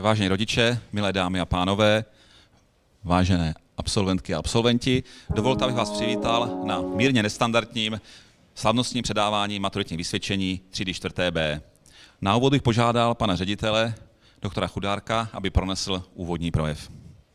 Vážení rodiče, milé dámy a pánové, vážené absolventky a absolventi, dovolte, abych vás přivítal na mírně nestandardním slavnostním předávání maturitních vysvědčení třídy 4B. Na úvod bych požádal pana ředitele, doktora Chudárka, aby pronesl úvodní projev.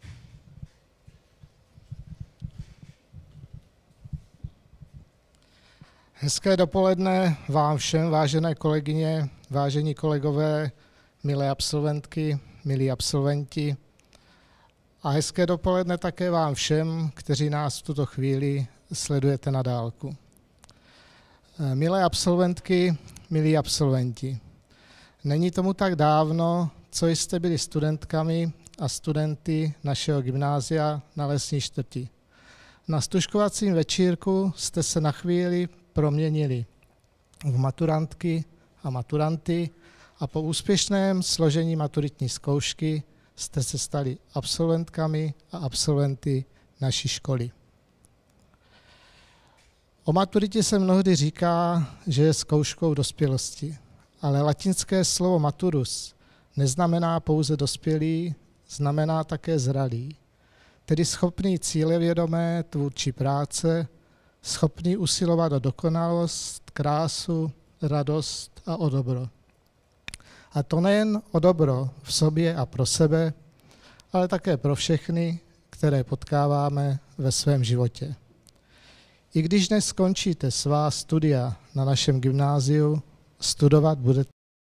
Hezké dopoledne vám všem, vážené kolegyně, vážení kolegové, milé absolventky, milí absolventi. A hezké dopoledne také vám všem, kteří nás v tuto chvíli sledujete na dálku. Milé absolventky, milí absolventi, není tomu tak dávno, co jste byli studentkami a studenty našeho gymnázia na Lesní čtvrti. Na stužkovacím večírku jste se na chvíli proměnili v maturantky a maturanty a po úspěšném složení maturitní zkoušky jste se stali absolventkami a absolventy naší školy. O maturitě se mnohdy říká, že je zkouškou dospělosti, ale latinské slovo maturus neznamená pouze dospělý, znamená také zralý, tedy schopný cílevědomé tvůrčí práce, schopný usilovat o dokonalost, krásu, radost a o dobro. A to nejen o dobro v sobě a pro sebe, ale také pro všechny, které potkáváme ve svém životě. I když dnes skončíte svá studia na našem gymnáziu, studovat budete.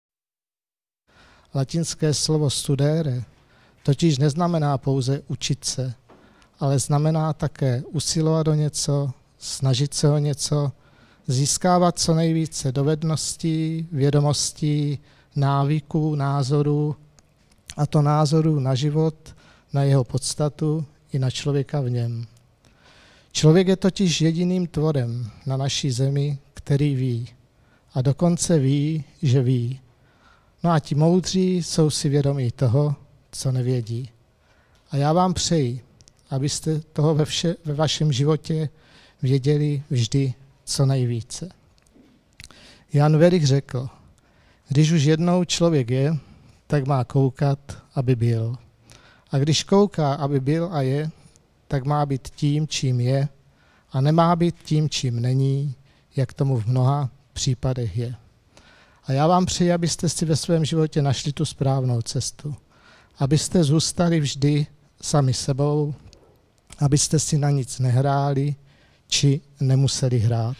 Latinské slovo studere totiž neznamená pouze učit se, ale znamená také usilovat o něco, snažit se o něco, získávat co nejvíce dovedností, vědomostí, návyků, názorů, a to názorů na život, na jeho podstatu i na člověka v něm. Člověk je totiž jediným tvorem na naší zemi, který ví. A dokonce ví, že ví. No a ti moudří jsou si vědomí toho, co nevědí. A já vám přeji, abyste toho ve vašem životě věděli vždy co nejvíce. Jan Werich řekl, když už jednou člověk je, tak má koukat, aby byl. A když kouká, aby byl a je, tak má být tím, čím je, a nemá být tím, čím není, jak tomu v mnoha případech je. A já vám přeji, abyste si ve svém životě našli tu správnou cestu. Abyste zůstali vždy sami sebou, abyste si na nic nehráli, či nemuseli hrát.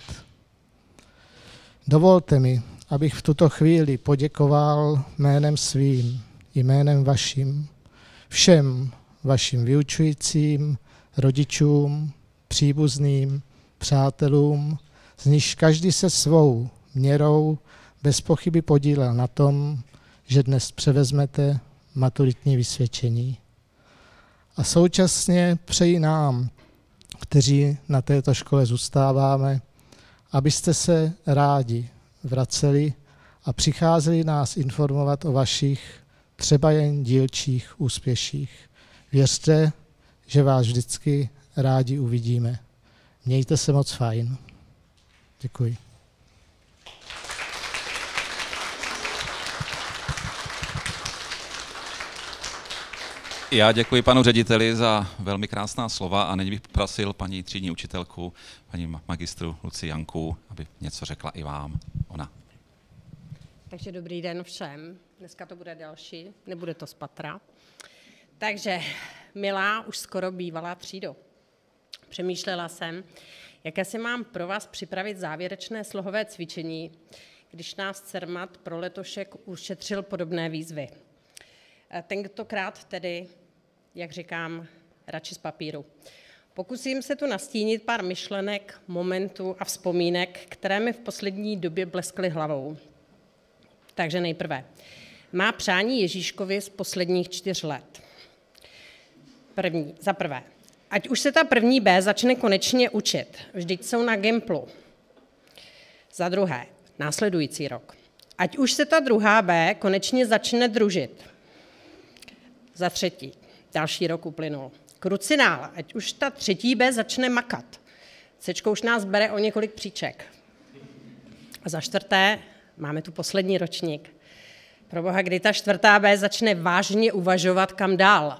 Dovolte mi, abych v tuto chvíli poděkoval jménem svým, jménem vaším, všem vašim vyučujícím, rodičům, příbuzným, přátelům, z nichž každý se svou měrou bez pochyby podílel na tom, že dnes převezmete maturitní vysvědčení. A současně přeji nám, kteří na této škole zůstáváme, abyste se rádi vraceli a přicházeli nás informovat o vašich třeba jen dílčích úspěších. Věřte, že vás vždycky rádi uvidíme. Mějte se moc fajn. Děkuji. Já děkuji panu řediteli za velmi krásná slova a nyní bych poprosil paní třídní učitelku, paní magistru Lucii Janku, aby něco řekla i vám ona. Takže dobrý den všem. Dneska to bude další, nebude to z patra. Takže, milá, už skoro bývalá třído. Přemýšlela jsem, jaké si mám pro vás připravit závěrečné slohové cvičení, když nás Cermat pro letošek ušetřil podobné výzvy. Tentokrát tedy, jak říkám, radši z papíru. Pokusím se tu nastínit pár myšlenek, momentů a vzpomínek, které mi v poslední době bleskly hlavou. Takže nejprve. Má přání Ježíškovi z posledních 4 let. Za prvé. Ať už se ta první B začne konečně učit. Vždyť jsou na Gimplu. Za druhé. Následující rok. Ať už se ta druhá B konečně začne družit. Za třetí. Další rok uplynul. Krucinál. Ať už ta třetí B začne makat. Cčko už nás bere o několik příček. A za čtvrté. Máme tu poslední ročník. Proboha, kdy ta 4B začne vážně uvažovat, kam dál?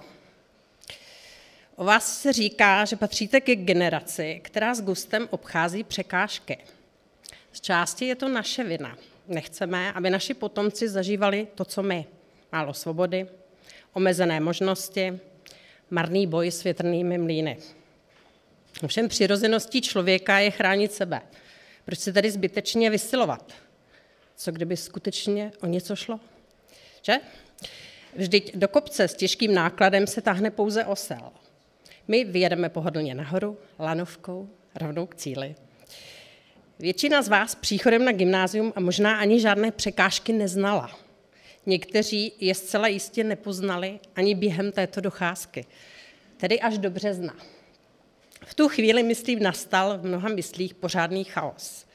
O vás se říká, že patříte ke generaci, která s gustem obchází překážky. Z části je to naše vina. Nechceme, aby naši potomci zažívali to, co my. Málo svobody, omezené možnosti, marný boj s větrnými mlýny. Ovšem přirozeností člověka je chránit sebe. Proč se tedy zbytečně vysilovat? Co kdyby skutečně o něco šlo? Že? Vždyť do kopce s těžkým nákladem se táhne pouze osel. My vyjedeme pohodlně nahoru, lanovkou, rovnou k cíli. Většina z vás příchodem na gymnázium a možná ani žádné překážky neznala. Někteří je zcela jistě nepoznali ani během této docházky, tedy až do března. V tu chvíli, myslím, nastal v mnoha myslích pořádný chaos.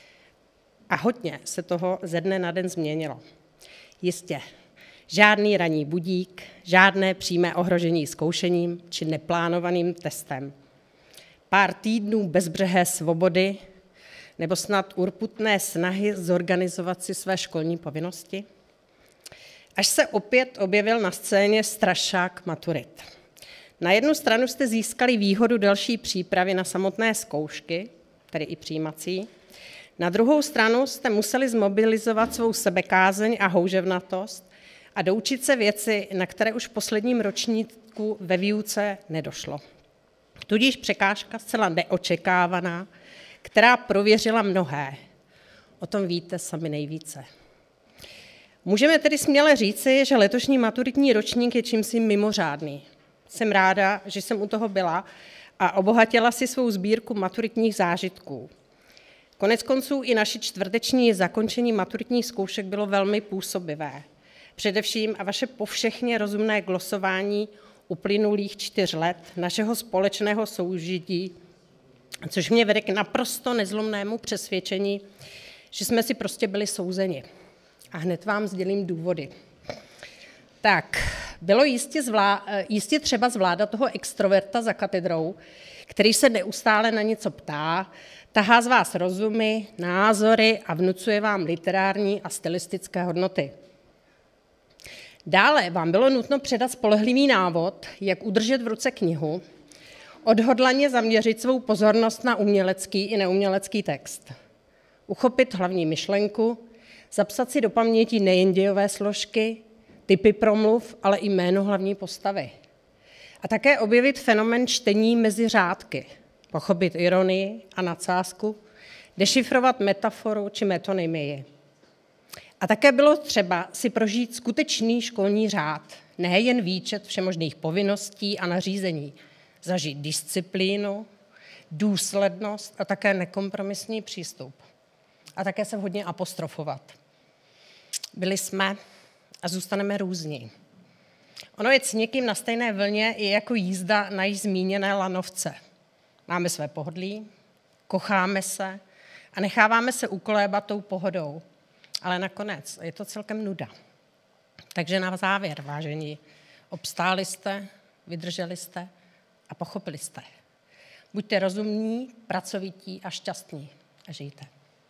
A hodně se toho ze dne na den změnilo. Jistě, žádný ranní budík, žádné přímé ohrožení zkoušením či neplánovaným testem. Pár týdnů bezbřehé svobody nebo snad urputné snahy zorganizovat si své školní povinnosti. Až se opět objevil na scéně strašák maturit. Na jednu stranu jste získali výhodu delší přípravy na samotné zkoušky, tedy i přijímací. Na druhou stranu jste museli zmobilizovat svou sebekázeň a houževnatost a doučit se věci, na které už v posledním ročníku ve výuce nedošlo. Tudíž překážka zcela neočekávaná, která prověřila mnohé. O tom víte sami nejvíce. Můžeme tedy směle říci, že letošní maturitní ročník je čímsi mimořádný. Jsem ráda, že jsem u toho byla a obohatila si svou sbírku maturitních zážitků. Koneckonců i naše čtvrteční zakončení maturitních zkoušek bylo velmi působivé. Především a vaše povšechně rozumné glosování uplynulých 4 let našeho společného soužití, což mě vede k naprosto nezlomnému přesvědčení, že jsme si prostě byli souzeni. A hned vám sdělím důvody. Tak, bylo jistě třeba zvládat toho extroverta za katedrou, který se neustále na něco ptá, tahá z vás rozumy, názory a vnucuje vám literární a stylistické hodnoty. Dále vám bylo nutno předat spolehlivý návod, jak udržet v ruce knihu, odhodlaně zaměřit svou pozornost na umělecký i neumělecký text, uchopit hlavní myšlenku, zapsat si do paměti nejen dějové složky, typy promluv, ale i jméno hlavní postavy. A také objevit fenomén čtení mezi řádky, pochopit ironii a nadsázku, dešifrovat metaforu či metonymii. A také bylo třeba si prožít skutečný školní řád, nejen výčet všemožných povinností a nařízení, zažít disciplínu, důslednost a také nekompromisní přístup. A také se hodně apostrofovat. Byli jsme a zůstaneme různí. Ono je s někým na stejné vlně i jako jízda na již zmíněné lanovce. Máme své pohodlí, kocháme se a necháváme se ukolébat tou pohodou. Ale nakonec je to celkem nuda. Takže na závěr, vážení, obstáli jste, vydrželi jste a pochopili jste. Buďte rozumní, pracovití a šťastní a žijte.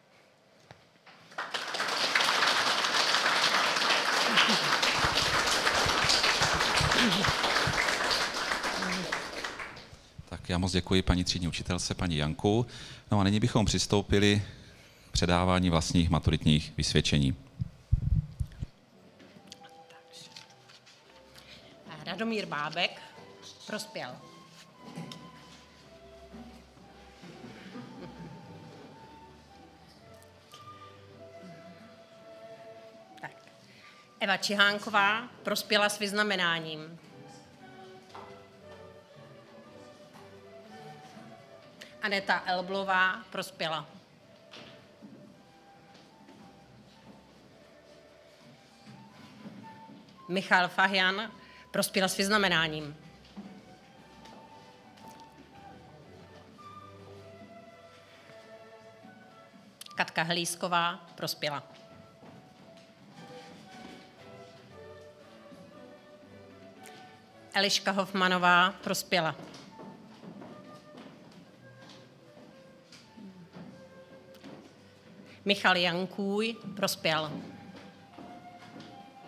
Tak já moc děkuji paní třídní učitelce, paní Janku. No a nyní bychom přistoupili k předávání vlastních maturitních vysvědčení. Radomír Bábek prospěl. Tak. Eva Čihánková prospěla s vyznamenáním. Aneta Elblová prospěla. Michal Fahjan prospěla s vyznamenáním. Katka Helísková prospěla. Eliška Hofmanová prospěla. Michal Jankůj prospěl.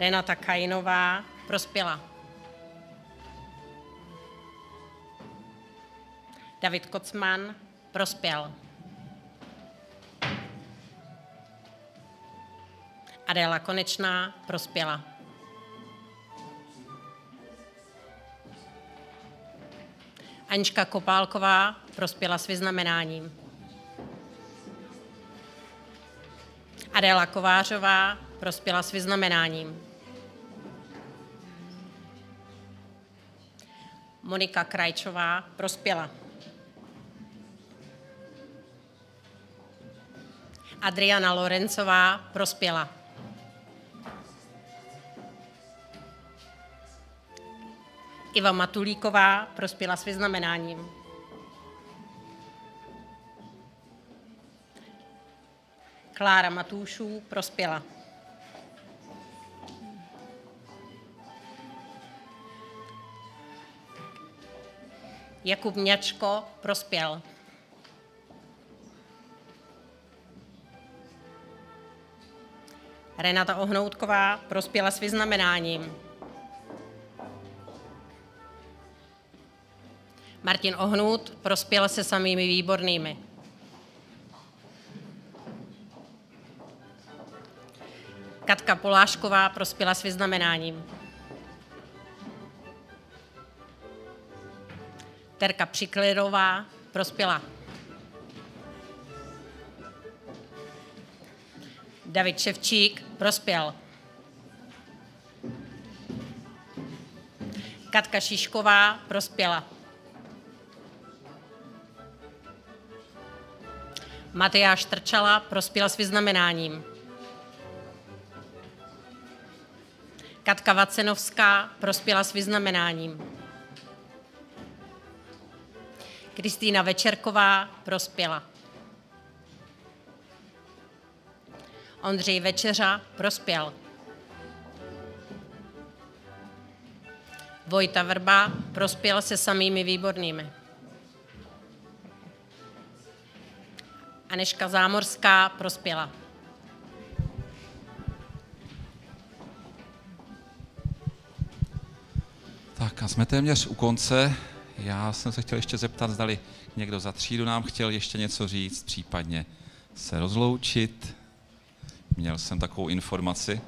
Renata Kajinová prospěla. David Kocman prospěl. Adéla Konečná prospěla. Anička Kopálková prospěla s vyznamenáním. Adéla Kovářová prospěla s vyznamenáním. Monika Krajčová prospěla. Adriana Lorencová prospěla. Iva Matulíková prospěla s vyznamenáním. Klára Matůšů prospěla. Jakub Mňačko prospěl. Renata Ohnoutková prospěla s vyznamenáním. Martin Ohnout prospěl se samými výbornými. Katka Polášková prospěla s vyznamenáním. Terka Přiklirová prospěla. David Ševčík prospěl. Katka Šišková prospěla. Matyáš Trčala prospěl s vyznamenáním. Katka Vacenovská prospěla s vyznamenáním. Kristýna Večerková prospěla. Ondřej Večeřa prospěl. Vojta Vrba prospěl se samými výbornými. Anežka Zámorská prospěla. Tak a jsme téměř u konce. Já jsem se chtěl ještě zeptat, zdali někdo za třídu nám chtěl ještě něco říct, případně se rozloučit. Měl jsem takovou informaci.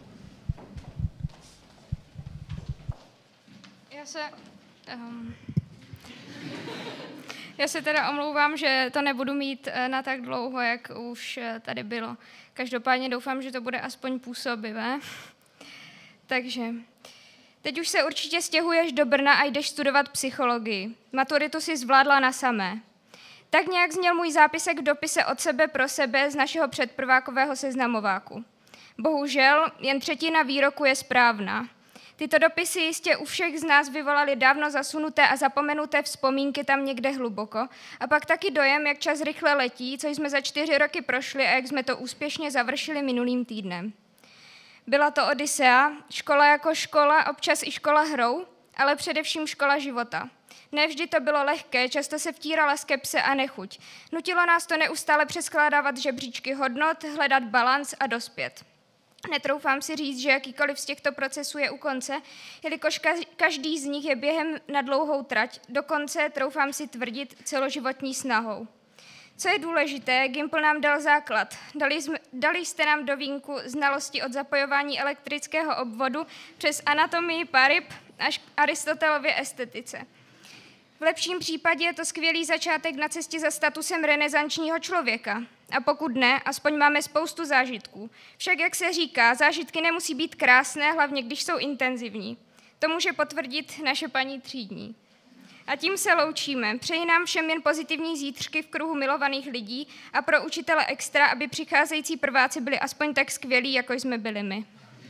Já se teda omlouvám, že to nebudu mít na tak dlouho, jak už tady bylo. Každopádně doufám, že to bude aspoň působivé. Takže teď už se určitě stěhuješ do Brna a jdeš studovat psychologii. Maturitu si zvládla na samé. Tak nějak zněl můj zápisek v dopise od sebe pro sebe z našeho předprvákového seznamováku. Bohužel jen třetina výroku je správná. Tyto dopisy jistě u všech z nás vyvolaly dávno zasunuté a zapomenuté vzpomínky tam někde hluboko a pak taky dojem, jak čas rychle letí, co jsme za 4 roky prošli a jak jsme to úspěšně završili minulým týdnem. Byla to odysea, škola jako škola, občas i škola hrou, ale především škola života. Nevždy to bylo lehké, často se vtírala skepse a nechuť. Nutilo nás to neustále přeskládávat žebříčky hodnot, hledat balans a dospět. Netroufám si říct, že jakýkoliv z těchto procesů je u konce, jelikož každý z nich je během na dlouhou trať, dokonce, troufám si tvrdit, celoživotní snahou. Co je důležité, Gimpl nám dal základ. Dali jste nám do vínku znalosti od zapojování elektrického obvodu přes anatomii paryb až k Aristotelově estetice. V lepším případě je to skvělý začátek na cestě za statusem renesančního člověka. A pokud ne, aspoň máme spoustu zážitků. Však, jak se říká, zážitky nemusí být krásné, hlavně když jsou intenzivní. To může potvrdit naše paní třídní. A tím se loučíme. Přeji nám všem jen pozitivní zítřky v kruhu milovaných lidí a pro učitele extra, aby přicházející prváci byli aspoň tak skvělí, jako jsme byli my.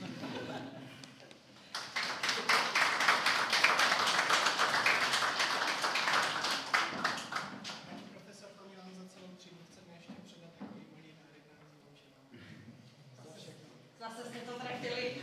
Zase jste to trefili.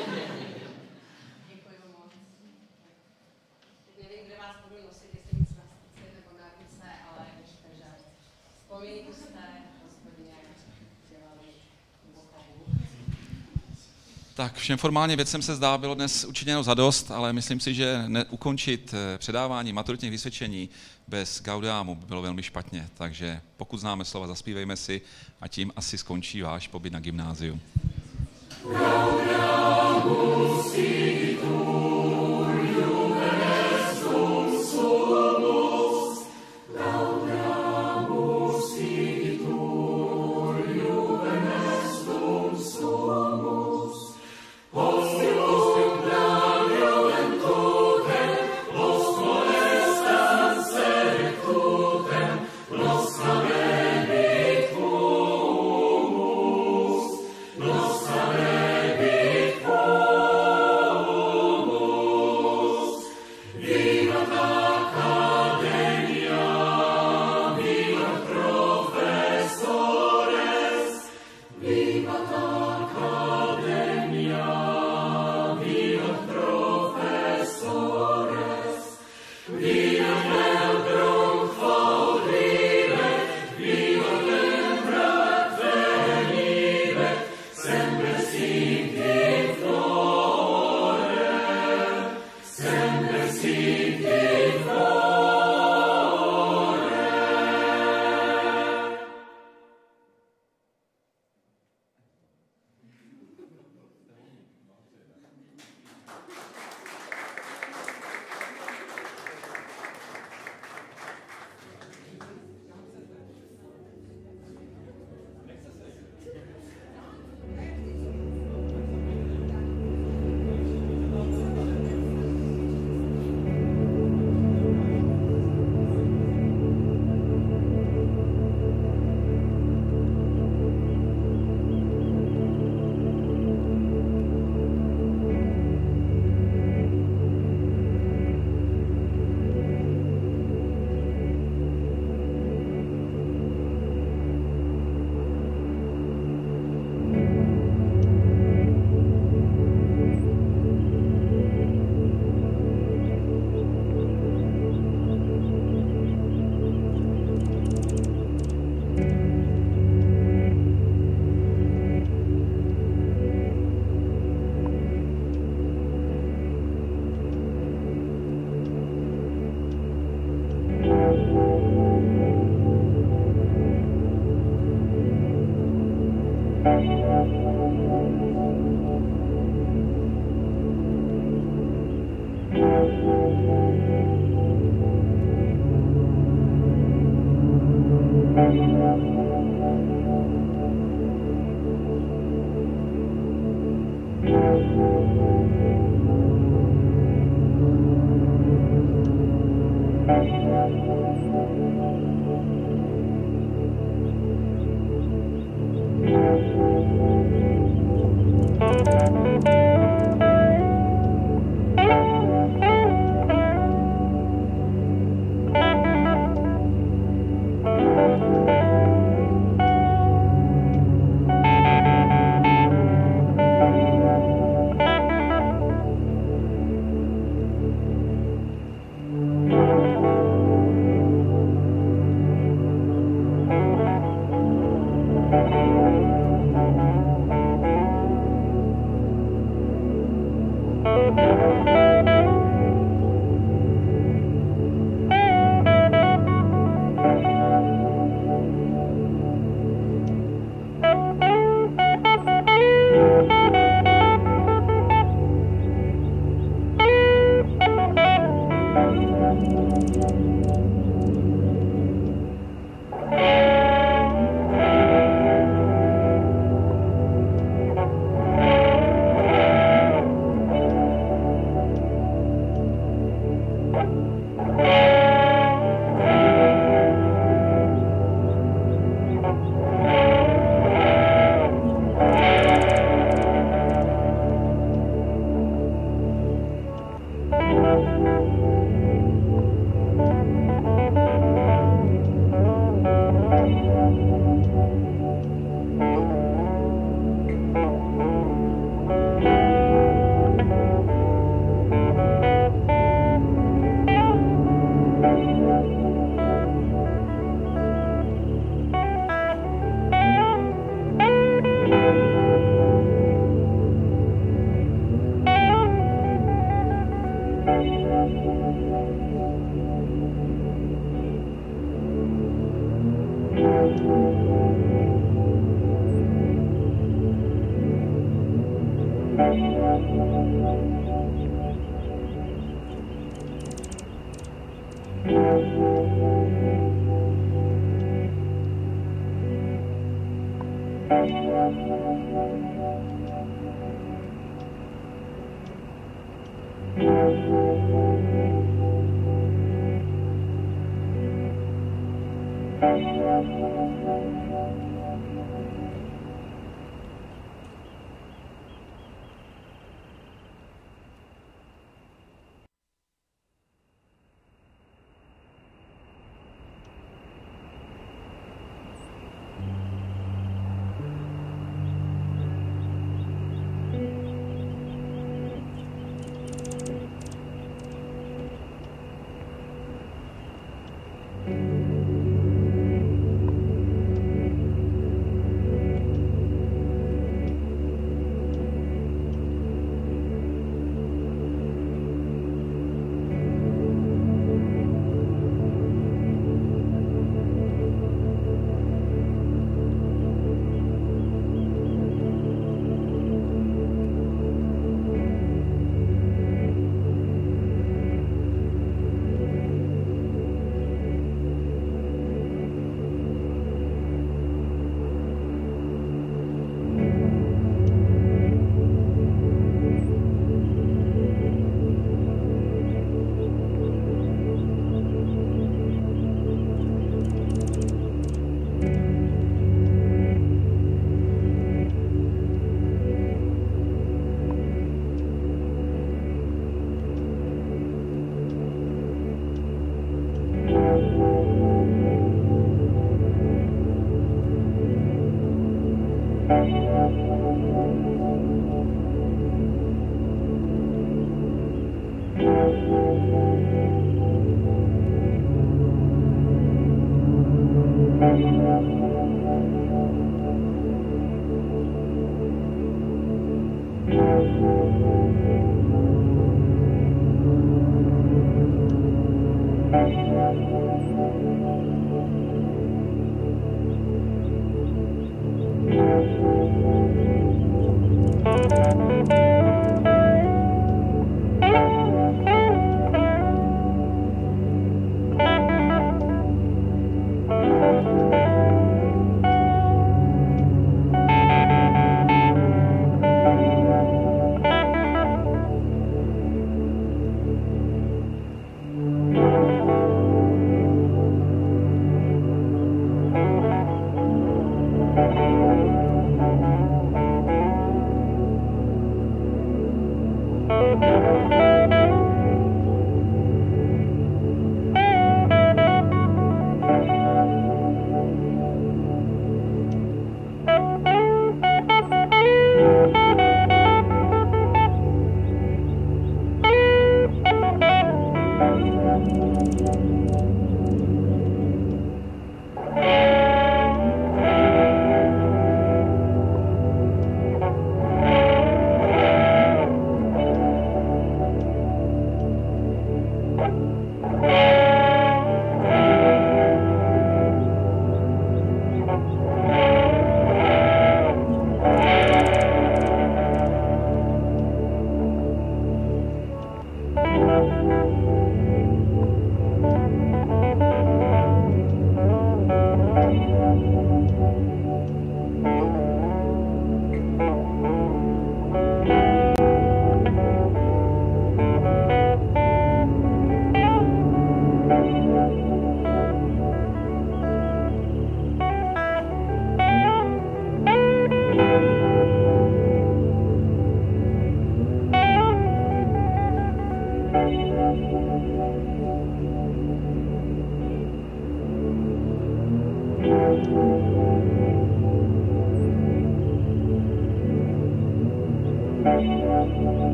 Děkuji moc. Nevím, kde vás budu nosit, jestli víc na srdci nebo na ruce, ale takže vzpomínku jste rozhodně dělali hlubokou. Tak všem formálním věcem se zdá bylo dnes učiněno zadost, ale myslím si, že ukončit předávání maturitních vysvědčení bez gaudeamu by bylo velmi špatně. Takže pokud známe slova, zaspívejme si a tím asi skončí váš pobyt na gymnáziu. Gaudeamus igitur juvenestum sumus, Gaudeamus igitur juvenestum sumus, Postium Deo ventutem, los molestam serectutem, los habebit humus, los habebit humus. Vivat Academia, vivat professores, vivat Academia, vivat professores, vivat Lebrum quod vivet, vivat Lembrat venivet, sempre sic in flore, sempre sic in flore.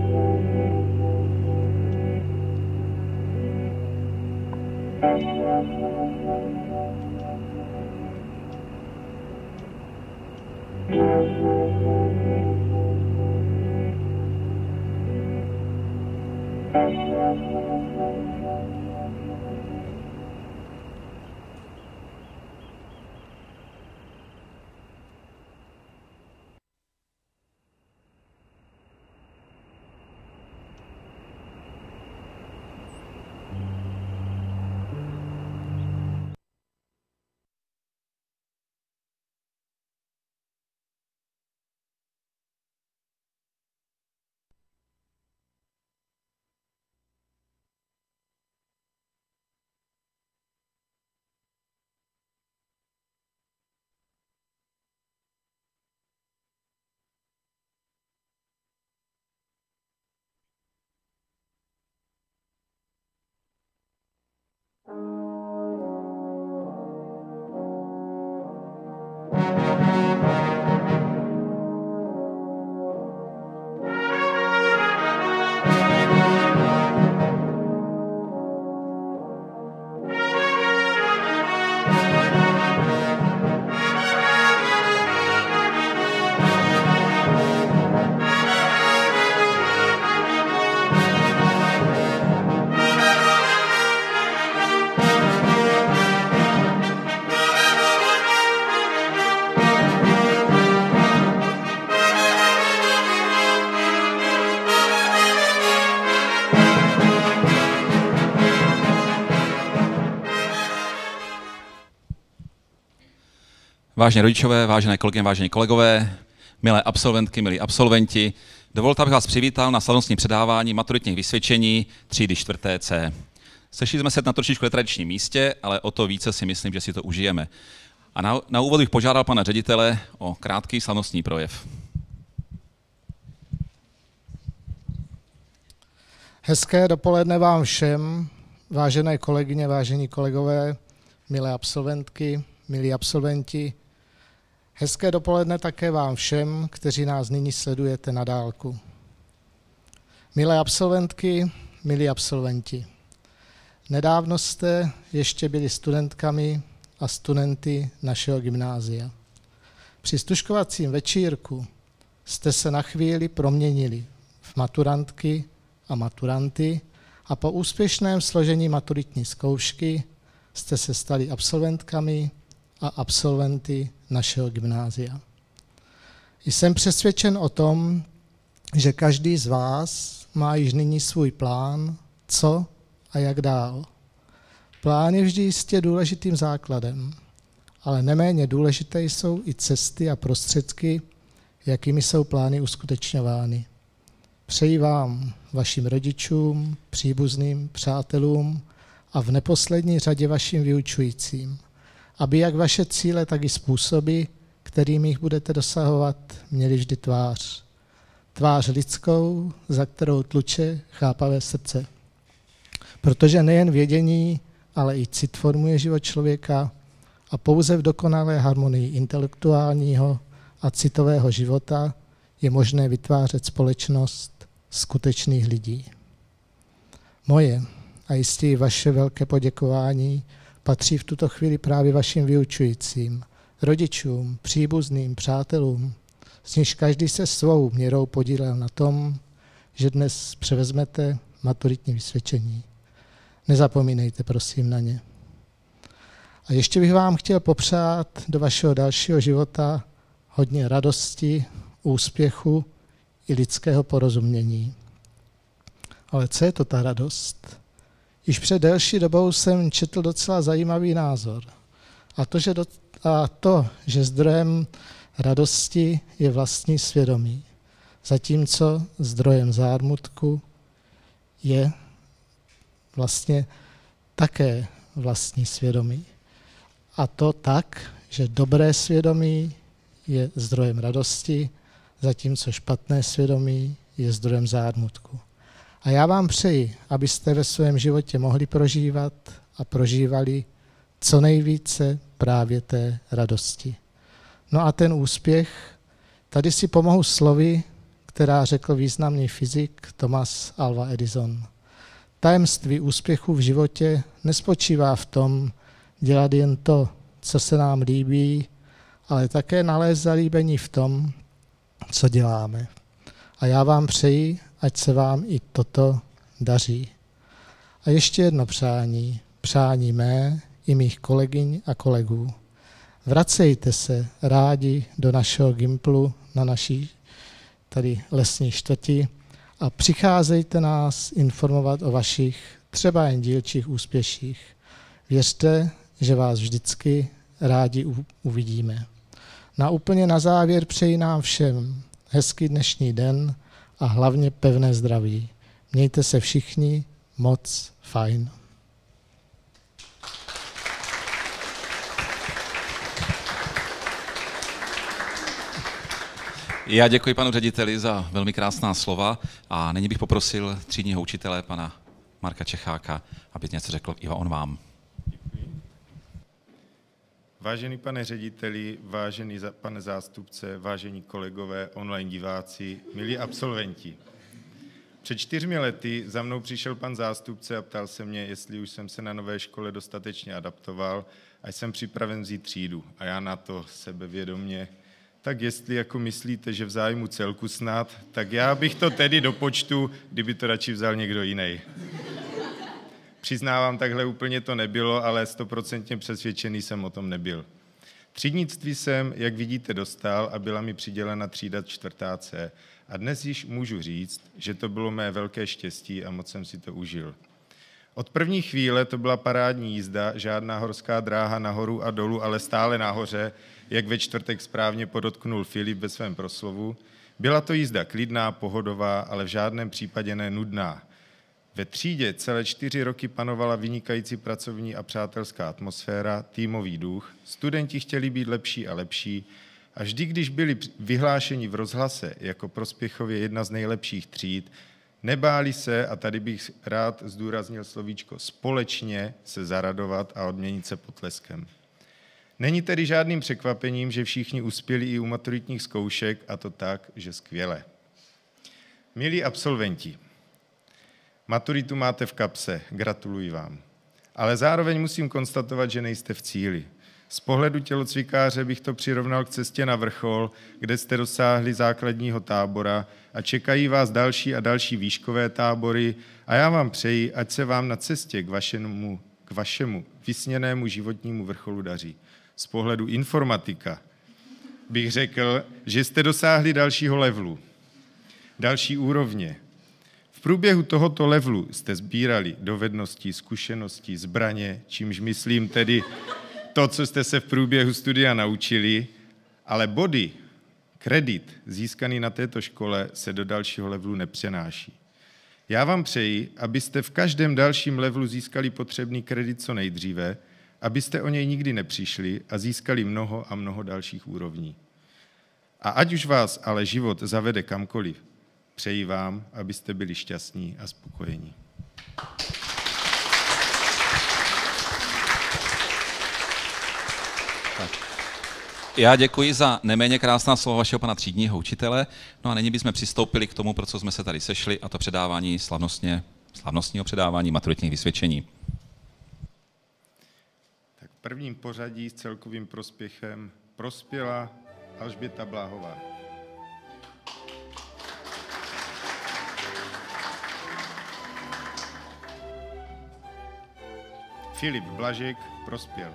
Vážení rodičové, vážené kolegyně, vážení kolegové, milé absolventky, milí absolventi, dovolte, abych vás přivítal na slavnostní předávání maturitních vysvědčení třídy 4. C. Sešli jsme se na trošičku netradičním místě, ale o to více si myslím, že si to užijeme. A na úvod bych požádal pana ředitele o krátký slavnostní projev. Hezké dopoledne vám všem, vážené kolegyně, vážení kolegové, milé absolventky, milí absolventi. Hezké dopoledne také vám všem, kteří nás nyní sledujete na dálku. Milé absolventky, milí absolventi, nedávno jste ještě byli studentkami a studenty našeho gymnázia. Při stužkovacím večírku jste se na chvíli proměnili v maturantky a maturanty a po úspěšném složení maturitní zkoušky jste se stali absolventkami a absolventy našeho gymnázia. Jsem přesvědčen o tom, že každý z vás má již nyní svůj plán, co a jak dál. Plán je vždy jistě důležitým základem, ale neméně důležité jsou i cesty a prostředky, jakými jsou plány uskutečňovány. Přeji vám, vašim rodičům, příbuzným, přátelům a v neposlední řadě vašim vyučujícím, aby jak vaše cíle, tak i způsoby, kterými jich budete dosahovat, měli vždy tvář. Tvář lidskou, za kterou tluče chápavé srdce. Protože nejen vědění, ale i cit formuje život člověka a pouze v dokonalé harmonii intelektuálního a citového života je možné vytvářet společnost skutečných lidí. Moje a jistě i vaše velké poděkování patří v tuto chvíli právě vašim vyučujícím, rodičům, příbuzným, přátelům, z nichž každý se svou měrou podílel na tom, že dnes převezmete maturitní vysvědčení. Nezapomínejte prosím na ně. A ještě bych vám chtěl popřát do vašeho dalšího života hodně radosti, úspěchu i lidského porozumění. Ale co je to ta radost? Již před delší dobou jsem četl docela zajímavý názor. A to, že zdrojem radosti je vlastní svědomí, zatímco zdrojem zármutku je vlastně také vlastní svědomí. A to tak, že dobré svědomí je zdrojem radosti, zatímco špatné svědomí je zdrojem zármutku. A já vám přeji, abyste ve svém životě mohli prožívat a prožívali co nejvíce právě té radosti. No a ten úspěch, tady si pomohu slovy, která řekl významný fyzik Thomas Alva Edison. Tajemství úspěchu v životě nespočívá v tom dělat jen to, co se nám líbí, ale také nalézt zalíbení v tom, co děláme. A já vám přeji, ať se vám i toto daří. A ještě jedno přání. Přání mé i mých kolegyň a kolegů. Vracejte se rádi do našeho Gimplu na naší tady lesní čtvrti a přicházejte nás informovat o vašich třeba jen dílčích úspěších. Věřte, že vás vždycky rádi uvidíme. Úplně na závěr přeji nám všem hezký dnešní den a hlavně pevné zdraví. Mějte se všichni moc fajn. Já děkuji panu řediteli za velmi krásná slova a nyní bych poprosil třídního učitele pana Marka Čecháka, aby něco řekl i on vám. Děkuji. Vážený pane řediteli, vážený pane zástupce, vážení kolegové, online diváci, milí absolventi. Před 4 lety za mnou přišel pan zástupce a ptal se mě, jestli už jsem se na nové škole dostatečně adaptoval a jsem připraven vzít třídu. A já na to sebevědomě: tak jestli jako myslíte, že v zájmu celku snad, tak já bych to tedy do počtu, kdyby to radši vzal někdo jiný. Přiznávám, takhle úplně to nebylo, ale 100% přesvědčený jsem o tom nebyl. Třídnictví jsem, jak vidíte, dostal a byla mi přidělena třída 4. C. A dnes již můžu říct, že to bylo mé velké štěstí a moc jsem si to užil. Od první chvíle to byla parádní jízda, žádná horská dráha nahoru a dolů, ale stále nahoře, jak ve čtvrtek správně podotknul Filip ve svém proslovu. Byla to jízda klidná, pohodová, ale v žádném případě ne nudná. Ve třídě celé 4 roky panovala vynikající pracovní a přátelská atmosféra, týmový duch, studenti chtěli být lepší a lepší a vždy, když byli vyhlášeni v rozhlase jako prospěchově jedna z nejlepších tříd, nebáli se, a tady bych rád zdůraznil slovíčko společně, se zaradovat a odměnit se potleskem. Není tedy žádným překvapením, že všichni uspěli i u maturitních zkoušek, a to tak, že skvěle. Milí absolventi, maturitu máte v kapse, gratuluji vám. Ale zároveň musím konstatovat, že nejste v cíli. Z pohledu tělocvikáře bych to přirovnal k cestě na vrchol, kde jste dosáhli základního tábora a čekají vás další a další výškové tábory a já vám přeji, ať se vám na cestě k vašemu vysněnému životnímu vrcholu daří. Z pohledu informatika bych řekl, že jste dosáhli dalšího levelu, další úrovně. V průběhu tohoto levelu jste sbírali dovednosti, zkušenosti, zbraně, čímž myslím tedy to, co jste se v průběhu studia naučili, ale body, kredit získaný na této škole se do dalšího levelu nepřenáší. Já vám přeji, abyste v každém dalším levelu získali potřebný kredit co nejdříve, abyste o něj nikdy nepřišli a získali mnoho a mnoho dalších úrovní. A ať už vás ale život zavede kamkoliv, přeji vám, abyste byli šťastní a spokojení. Já děkuji za neméně krásná slova vašeho pana třídního učitele. No a nyní bychom přistoupili k tomu, pro co jsme se tady sešli, a to předávání slavnostního předávání maturitních vysvědčení. Tak v prvním pořadí s celkovým prospěchem prospěla Alžběta Bláhová. Filip Blažek prospěl.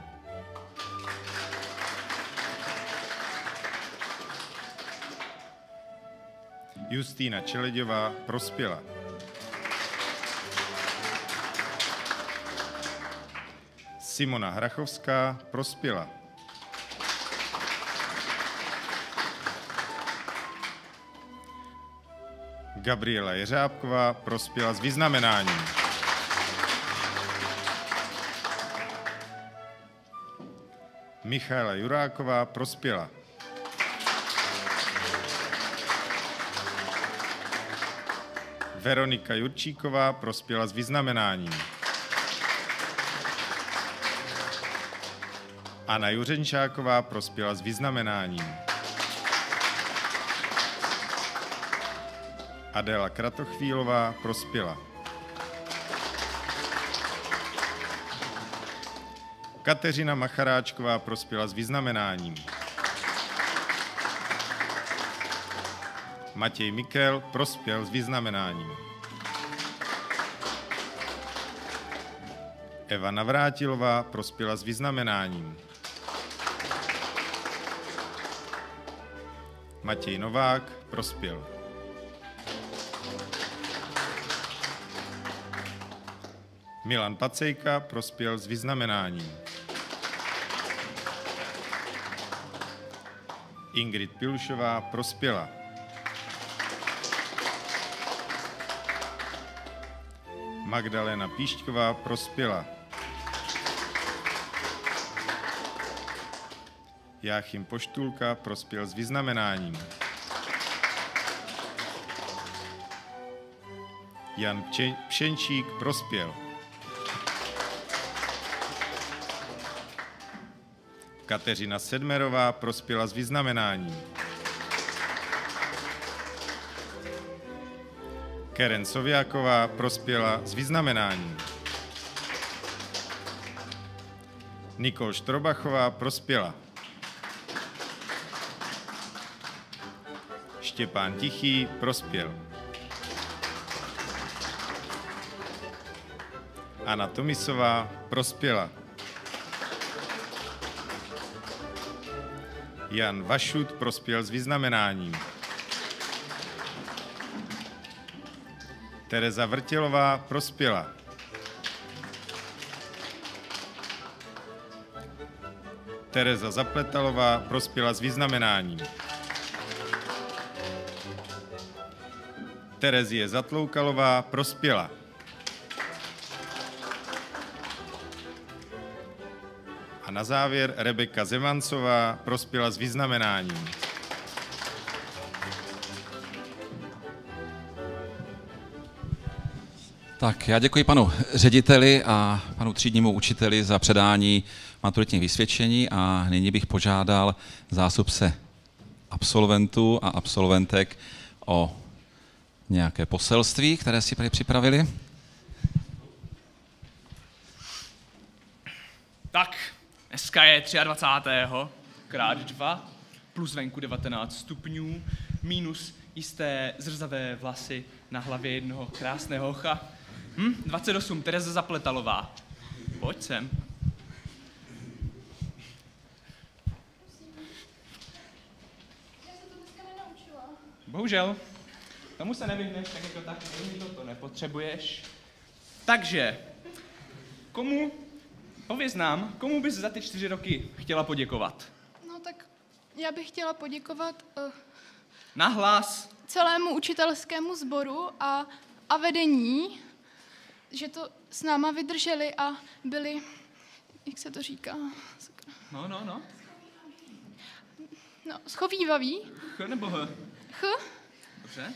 Justýna Čeleďová prospěla. Simona Hrachovská prospěla. Gabriela Jeřábková prospěla s vyznamenáním. Michaela Juráková prospěla. Veronika Jurčíková prospěla s vyznamenáním. Anna Juřenčáková prospěla s vyznamenáním. Adéla Kratochvílová prospěla. Kateřina Macharáčková prospěla s vyznamenáním. Matěj Mikel prospěl s vyznamenáním. Eva Navrátilová prospěla s vyznamenáním. Matěj Novák prospěl. Milan Pacejka prospěl s vyznamenáním. Ingrid Pilušová prospěla. Magdalena Píšťková prospěla. Jáchym Poštulka prospěl s vyznamenáním. Jan Pšenčík prospěl. Kateřina Sedmerová prospěla s vyznamenáním. Keren Sověáková prospěla s vyznamenáním. Nikol Štrobachová prospěla. Štěpán Tichý prospěl. Anna Tomisová prospěla. Jan Vašut prospěl s vyznamenáním. Tereza Vrtělová prospěla. Tereza Zapletalová prospěla s vyznamenáním. Terezie Zatloukalová prospěla. A na závěr Rebeka Zemancová prospěla s vyznamenáním. Tak, já děkuji panu řediteli a panu třídnímu učiteli za předání maturitních vysvědčení a nyní bych požádal zástupce absolventů a absolventek o nějaké poselství, které si tady připravili. Tak, dneska je 23. krát 2, plus venku 19 stupňů, minus jisté zrzavé vlasy na hlavě jednoho krásného hocha. 28, Tereza Zapletalová. Pojď sem. Já se to dneska nenaučila. Bohužel. Tomu se nevyhneš, tak jako tak, to nepotřebuješ. Takže, pověz nám, komu bys za ty 4 roky chtěla poděkovat? No tak já bych chtěla poděkovat Nahlas. celému učitelskému sboru a vedení, že to s náma vydrželi a byli, jak se to říká? No. No, schovývaví. Ch nebo h? Ch. Dobře.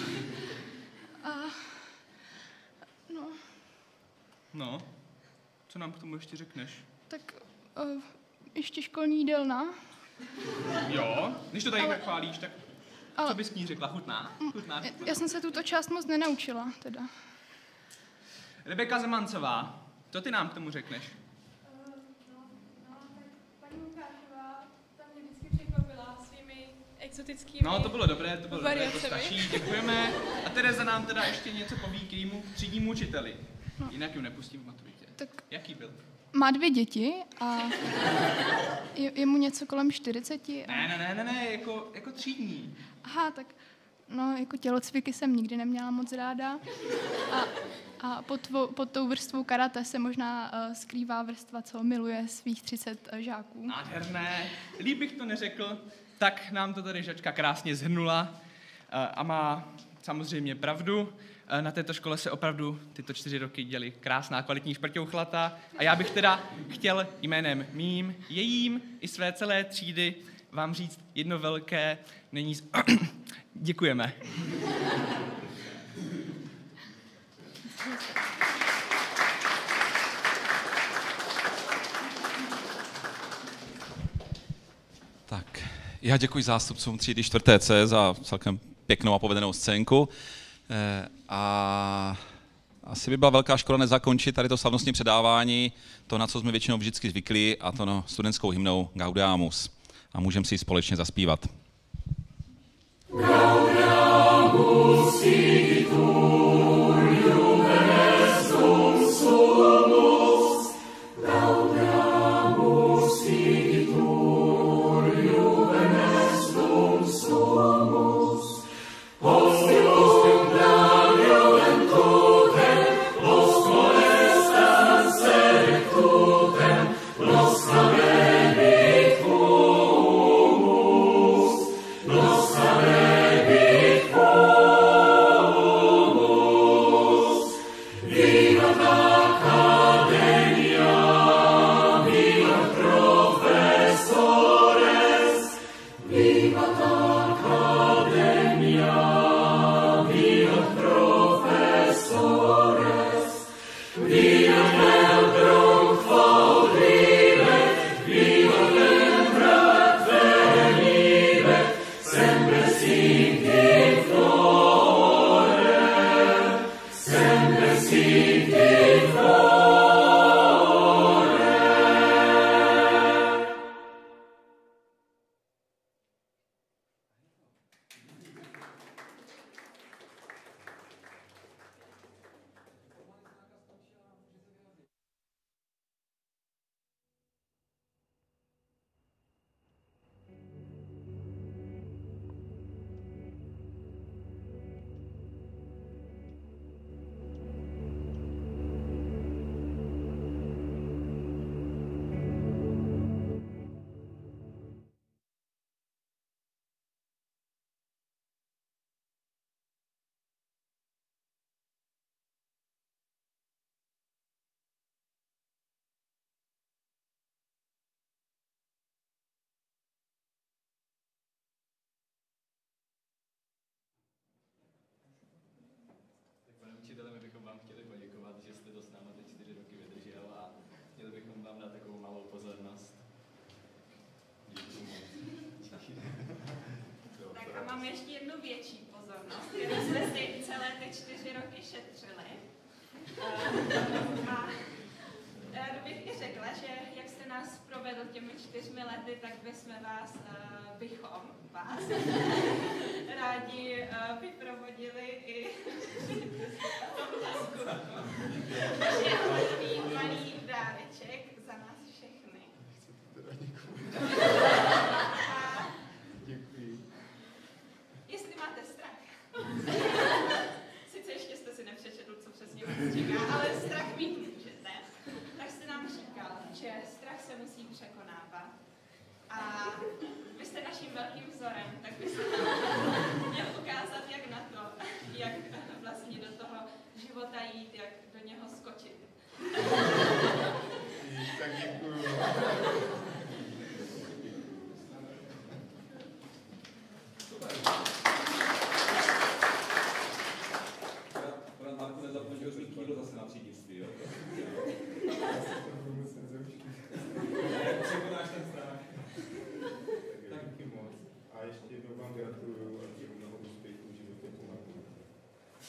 No. Co nám k tomu ještě řekneš? Tak ještě školní jídelna. Jo, když to tady Ale- tak chválíš, tak ale- co bys k ní řekla? Chutná? Chutná? Já jsem se tuto část moc nenaučila, teda. Rebeka Zemancová, co ty nám k tomu řekneš? Paní Lukášová tam mě vždycky překvapila svými exotickými No, to bylo dobré, to variacemi. stačí, děkujeme. A Tereza nám teda ještě něco poví k jejímu třídnímu učiteli. Jinak ji nepustím v maturitě. Tak Jaký byl? má 2 děti a je mu něco kolem 40. Ne, jako třídní. Aha, tak no, jako tělocviky jsem nikdy neměla moc ráda. A pod tou vrstvou karate se možná skrývá vrstva, co miluje svých 30 žáků. Nádherné. Líp bych to neřekl, tak nám to tady Žačka krásně shrnula a má samozřejmě pravdu. Na této škole se opravdu tyto 4 roky děli krásná kvalitní šprťouchlata a já bych teda chtěl jménem mým, jejím i své celé třídy vám říct jedno velké děkujeme. Tak, já děkuji zástupcům třídy 4. C za celkem pěknou a povedenou scénku. A asi by byla velká škoda nezakončit tady to slavnostní předávání, to, na co jsme většinou vždycky zvyklí, a to studentskou hymnou Gaudeamus. A můžeme si ji společně zaspívat. Gaudeamus igitur juvenes dum sumus, Gaudeamus igitur juvenes dum sumus, postibus dum juventutem, los molestas serectutem, los habebit humus, los habebit humus, vivat academia, vivat professores, vivat academia, vivat professores, vivat membrum quod vivet, vivat membrat venivet, semper sic in flore, semper sic in flore. Pane učiteli, my bychom vám chtěli poděkovat, že jste to s námi ty 4 roky vydržel a chtěli bychom vám dát takovou malou pozornost. Děkuji moc. Tak a mám ještě jednu větší pozornost, kterou jsme si celé ty 4 roky šetřili. A ráda bych i řekla, že jak jste nás provedl těmi 4 lety, tak bychom vás rádi vyprovodili i takže takový malý dáreček za nás všechny. A jestli máte strach, sice ještě jste si nepřečetl, co přesně vás čeká, ale strach mít můžete, tak jste nám říkal, že strach se musí překonávat. A vy jste naším velkým vzorem, tak byste měl ukázat, jak na to, jak vlastně do toho života jít, jak do něho skočit. Tak děkuju. Marku, nezapomněl, že jsme kýlo zase na třídnictví, jo? Překonáš ten strach. Tak díky moc. A ještě jednou vám gratuluju a přeju mnoho úspěchů v životě po maturině.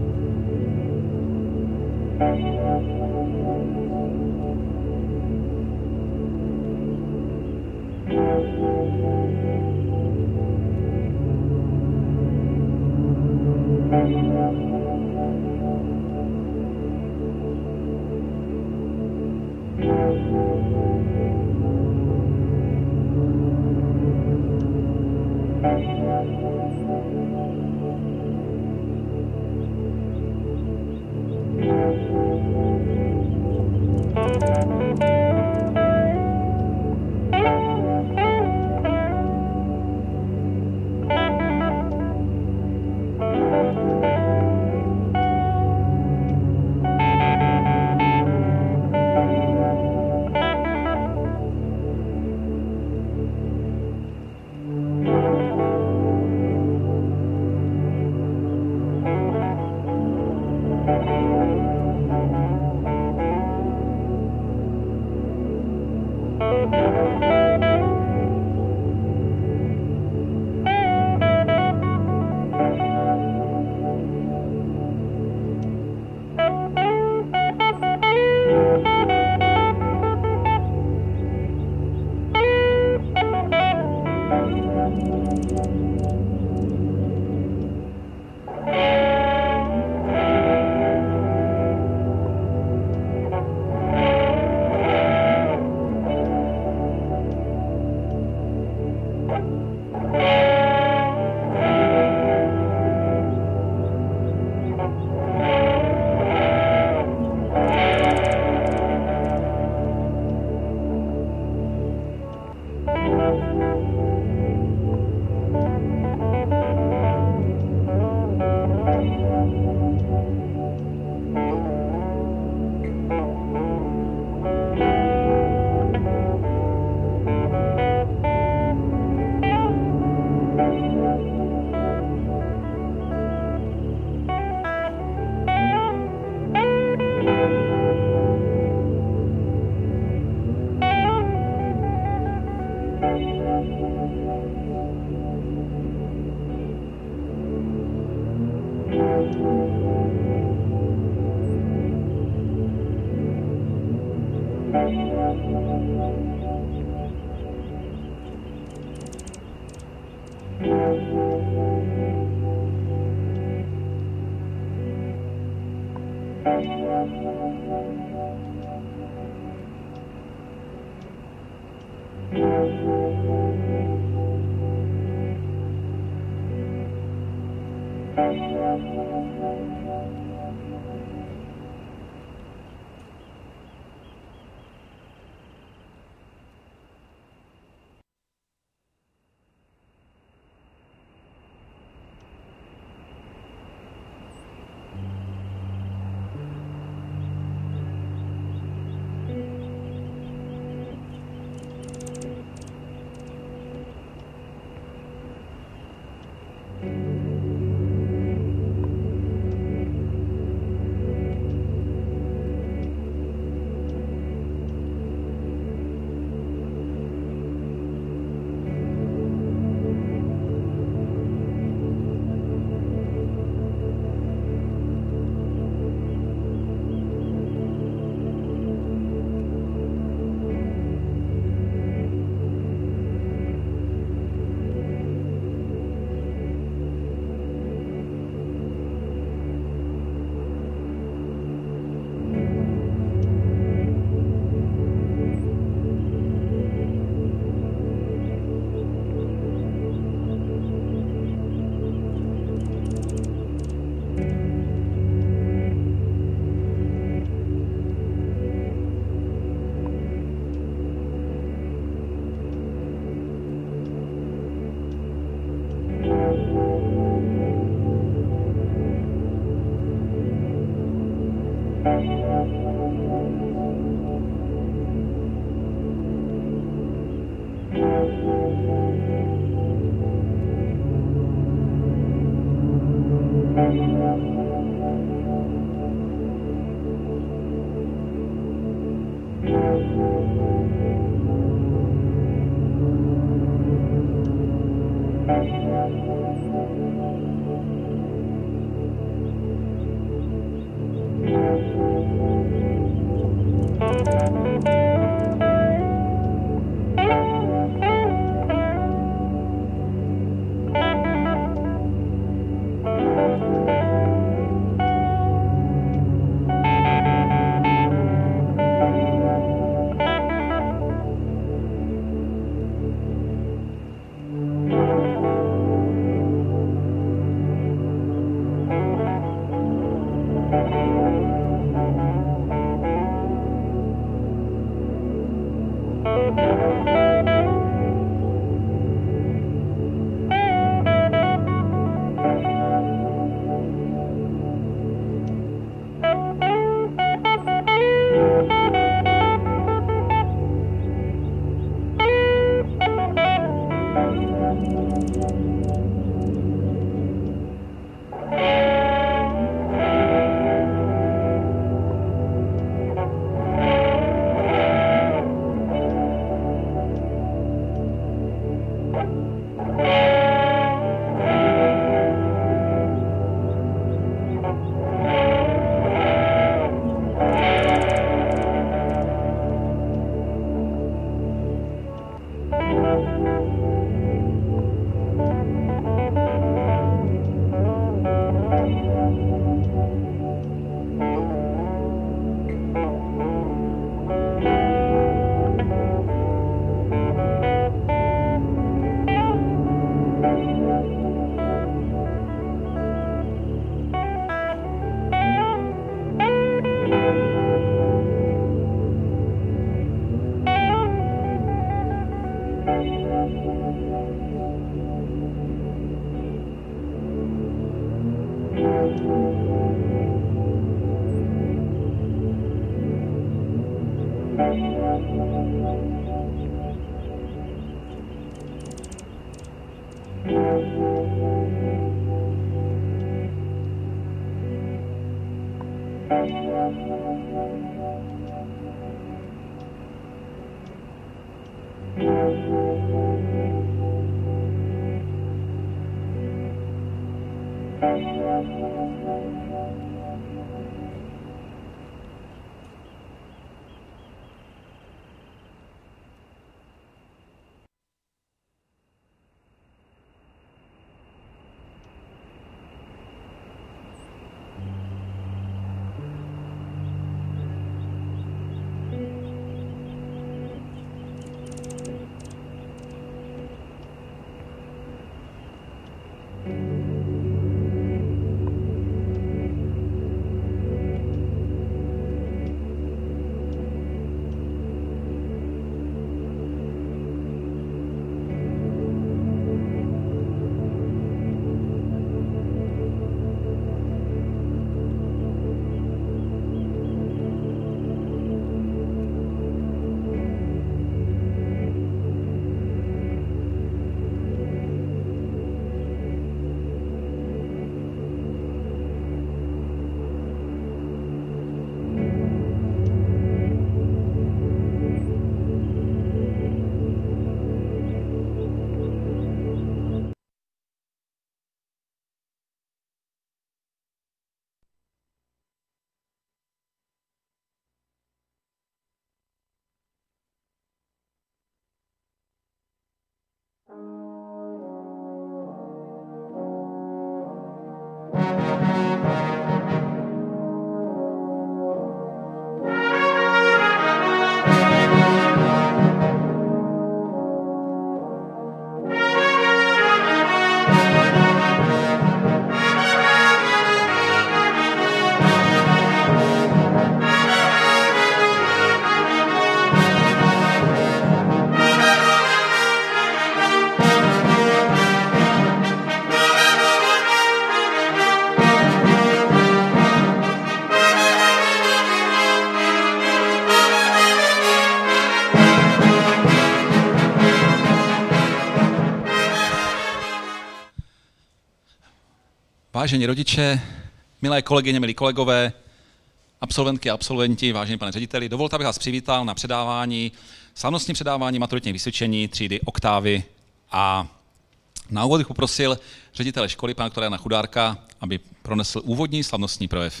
Vážení rodiče, milé kolegyně, milí kolegové, absolventky a absolventi, vážený pane řediteli, dovolte, abych vás přivítal na předávání, slavnostní předávání maturitních vysvědčení třídy Oktávy a na úvod bych poprosil ředitele školy, pana doktora Jana Chudárka, aby pronesl úvodní slavnostní projev.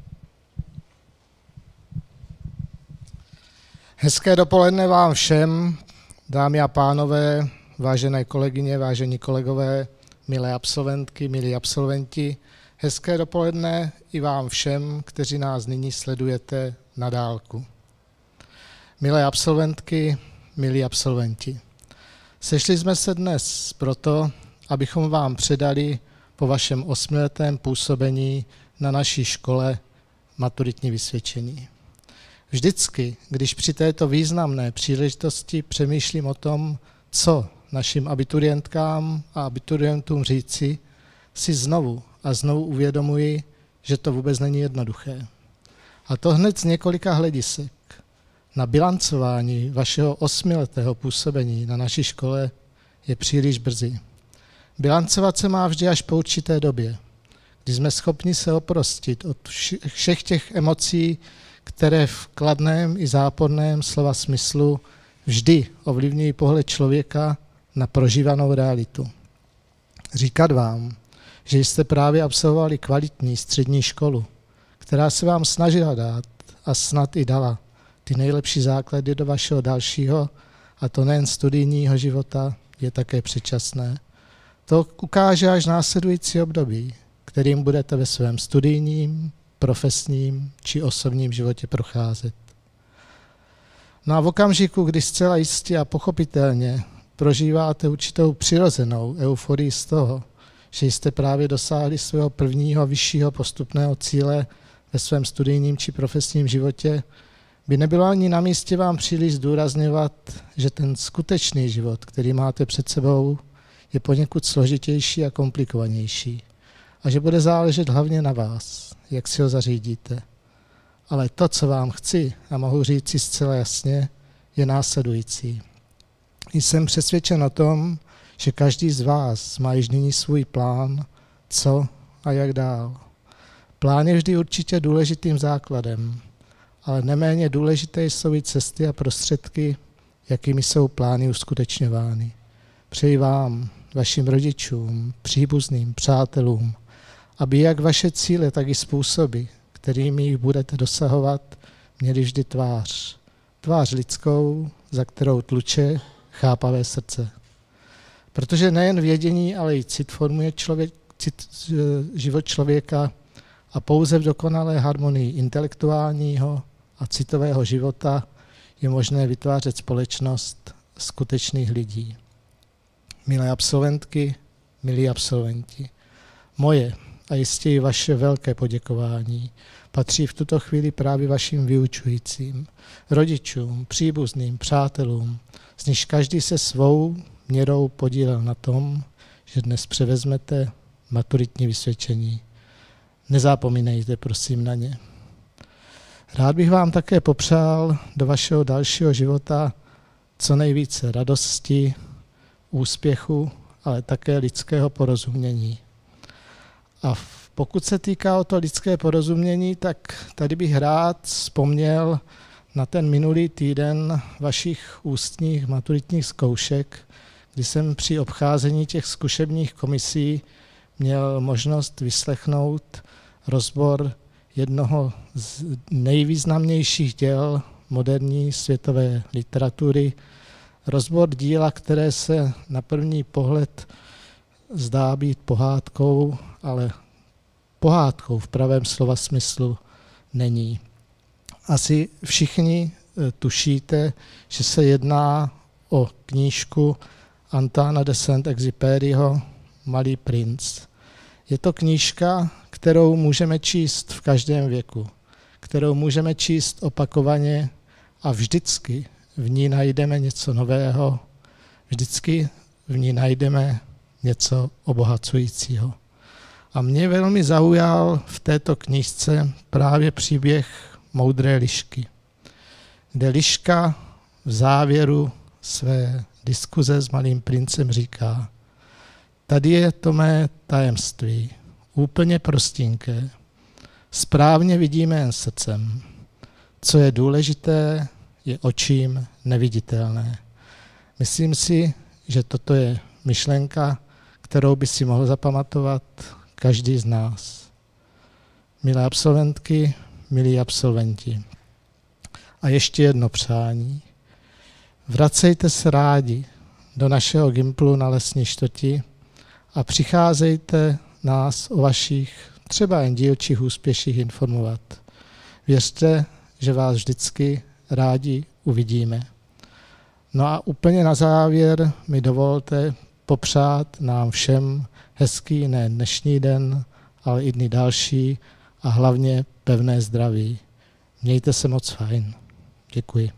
Hezké dopoledne vám všem, dámy a pánové, vážené kolegyně, vážení kolegové, milé absolventky, milí absolventi. Hezké dopoledne i vám všem, kteří nás nyní sledujete na dálku. Milé absolventky, milí absolventi. Sešli jsme se dnes proto, abychom vám předali po vašem 8letém působení na naší škole maturitní vysvědčení. Vždycky, když při této významné příležitosti přemýšlím o tom, co našim abiturientkám a abiturientům říci, si znovu a znovu uvědomuji, že to vůbec není jednoduché. A to hned z několika hledisek. Na bilancování vašeho 8letého působení na naší škole je příliš brzy. Bilancovat se má vždy až po určité době, kdy jsme schopni se oprostit od všech těch emocí, které v kladném i záporném slova smyslu vždy ovlivňují pohled člověka na prožívanou realitu. Říkat vám, že jste právě absolvovali kvalitní střední školu, která se vám snažila dát a snad i dala ty nejlepší základy do vašeho dalšího, a to nejen studijního života, je také předčasné. To ukáže až následující období, kterým budete ve svém studijním, profesním či osobním životě procházet. No a v okamžiku, kdy zcela jistě a pochopitelně prožíváte určitou přirozenou euforii z toho, že jste právě dosáhli svého prvního vyššího postupného cíle ve svém studijním či profesním životě, by nebylo ani na místě vám příliš zdůrazňovat, že ten skutečný život, který máte před sebou, je poněkud složitější a komplikovanější. A že bude záležet hlavně na vás, jak si ho zařídíte. Ale to, co vám chci a mohu říci zcela jasně, je následující. Jsem přesvědčen o tom, že každý z vás má již nyní svůj plán, co a jak dál. Plán je vždy určitě důležitým základem, ale neméně důležité jsou i cesty a prostředky, jakými jsou plány uskutečňovány. Přeji vám, vašim rodičům, příbuzným, přátelům, aby jak vaše cíle, tak i způsoby, kterými jich budete dosahovat, měli vždy tvář. Tvář lidskou, za kterou tluče chápavé srdce. Protože nejen vědění, ale i cit formuje život člověka a pouze v dokonalé harmonii intelektuálního a citového života je možné vytvářet společnost skutečných lidí. Milé absolventky, milí absolventi, moje a jistě i vaše velké poděkování patří v tuto chvíli právě vašim vyučujícím, rodičům, příbuzným, přátelům, z nichž každý se svou měrou podílel na tom, že dnes převezmete maturitní vysvědčení. Nezapomínejte prosím na ně. Rád bych vám také popřál do vašeho dalšího života co nejvíce radosti, úspěchu, ale také lidského porozumění. A pokud se týká o to lidské porozumění, tak tady bych rád vzpomněl na ten minulý týden vašich ústních maturitních zkoušek, kdy jsem při obcházení těch zkušebních komisí měl možnost vyslechnout rozbor jednoho z nejvýznamnějších děl moderní světové literatury, Rozbor díla, které se na první pohled zdá být pohádkou, ale pohádkou v pravém slova smyslu není. Asi všichni tušíte, že se jedná o knížku Antoine de Saint-Exupéryho Malý princ. Je to knížka, kterou můžeme číst v každém věku, kterou můžeme číst opakovaně a vždycky v ní najdeme něco nového, vždycky v ní najdeme něco obohacujícího. A mě velmi zaujal v této knížce právě příběh moudré lišky, kde liška v závěru své diskuze s malým princem říká: tady je to mé tajemství, úplně prostinké. Správně vidíme jen srdcem. Co je důležité, je očím neviditelné. Myslím si, že toto je myšlenka, kterou by si mohl zapamatovat každý z nás. Milé absolventky, milí absolventi. A ještě jedno přání. Vracejte se rádi do našeho Gimplu na Lesní čtvrti a přicházejte nás o vašich třeba jen dílčích úspěších informovat. Věřte, že vás vždycky rádi uvidíme. No a úplně na závěr mi dovolte popřát nám všem hezký ne dnešní den, ale i dny další a hlavně pevné zdraví. Mějte se moc fajn. Děkuji.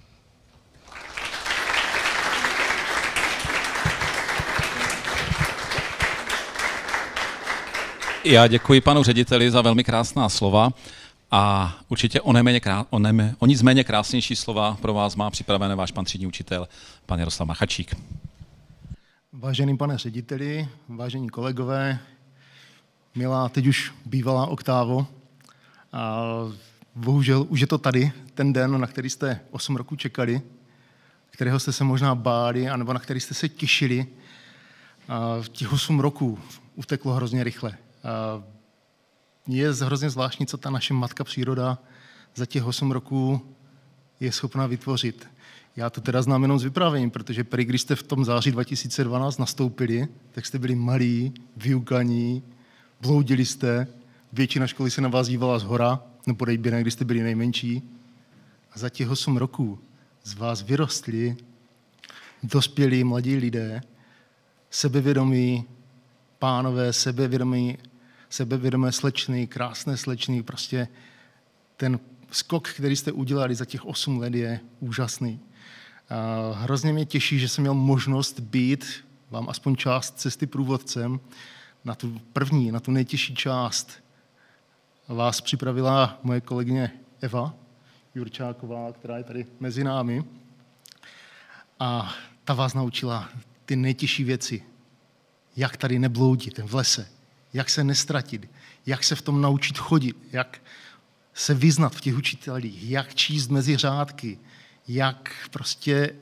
Já děkuji panu řediteli za velmi krásná slova a určitě o nic méně krásnější slova pro vás má připravené váš pan třídní učitel, pan Jaroslav Machačík. Vážený pane řediteli, vážení kolegové, milá teď už bývalá Oktávo, a bohužel už je to tady, ten den, na který jste 8 roků čekali, kterého jste se možná báli, anebo na který jste se těšili. A těch 8 roků uteklo hrozně rychle. A je hrozně zvláštní, co ta naše matka příroda za těch 8 roků je schopná vytvořit. Já to teda znám jenom z vyprávění, protože prý, když jste v tom září 2012 nastoupili, tak jste byli malí, vyukaní, bloudili jste, většina školy se na vás dívala zhora, no podejběne, když jste byli nejmenší. A za těch 8 roků z vás vyrostli dospělí mladí lidé, sebevědomí pánové, sebevědomé slečny, krásné slečny, prostě ten skok, který jste udělali za těch 8 let, je úžasný. A hrozně mě těší, že jsem měl možnost být vám aspoň část cesty průvodcem na tu první, na tu nejtěžší část. Vás připravila moje kolegyně Eva Jurčáková, která je tady mezi námi. A ta vás naučila ty nejtěžší věci. Jak tady nebloudit v lese, jak se nestratit, jak se v tom naučit chodit, jak se vyznat v těch učitelích, jak číst mezi řádky, jak prostě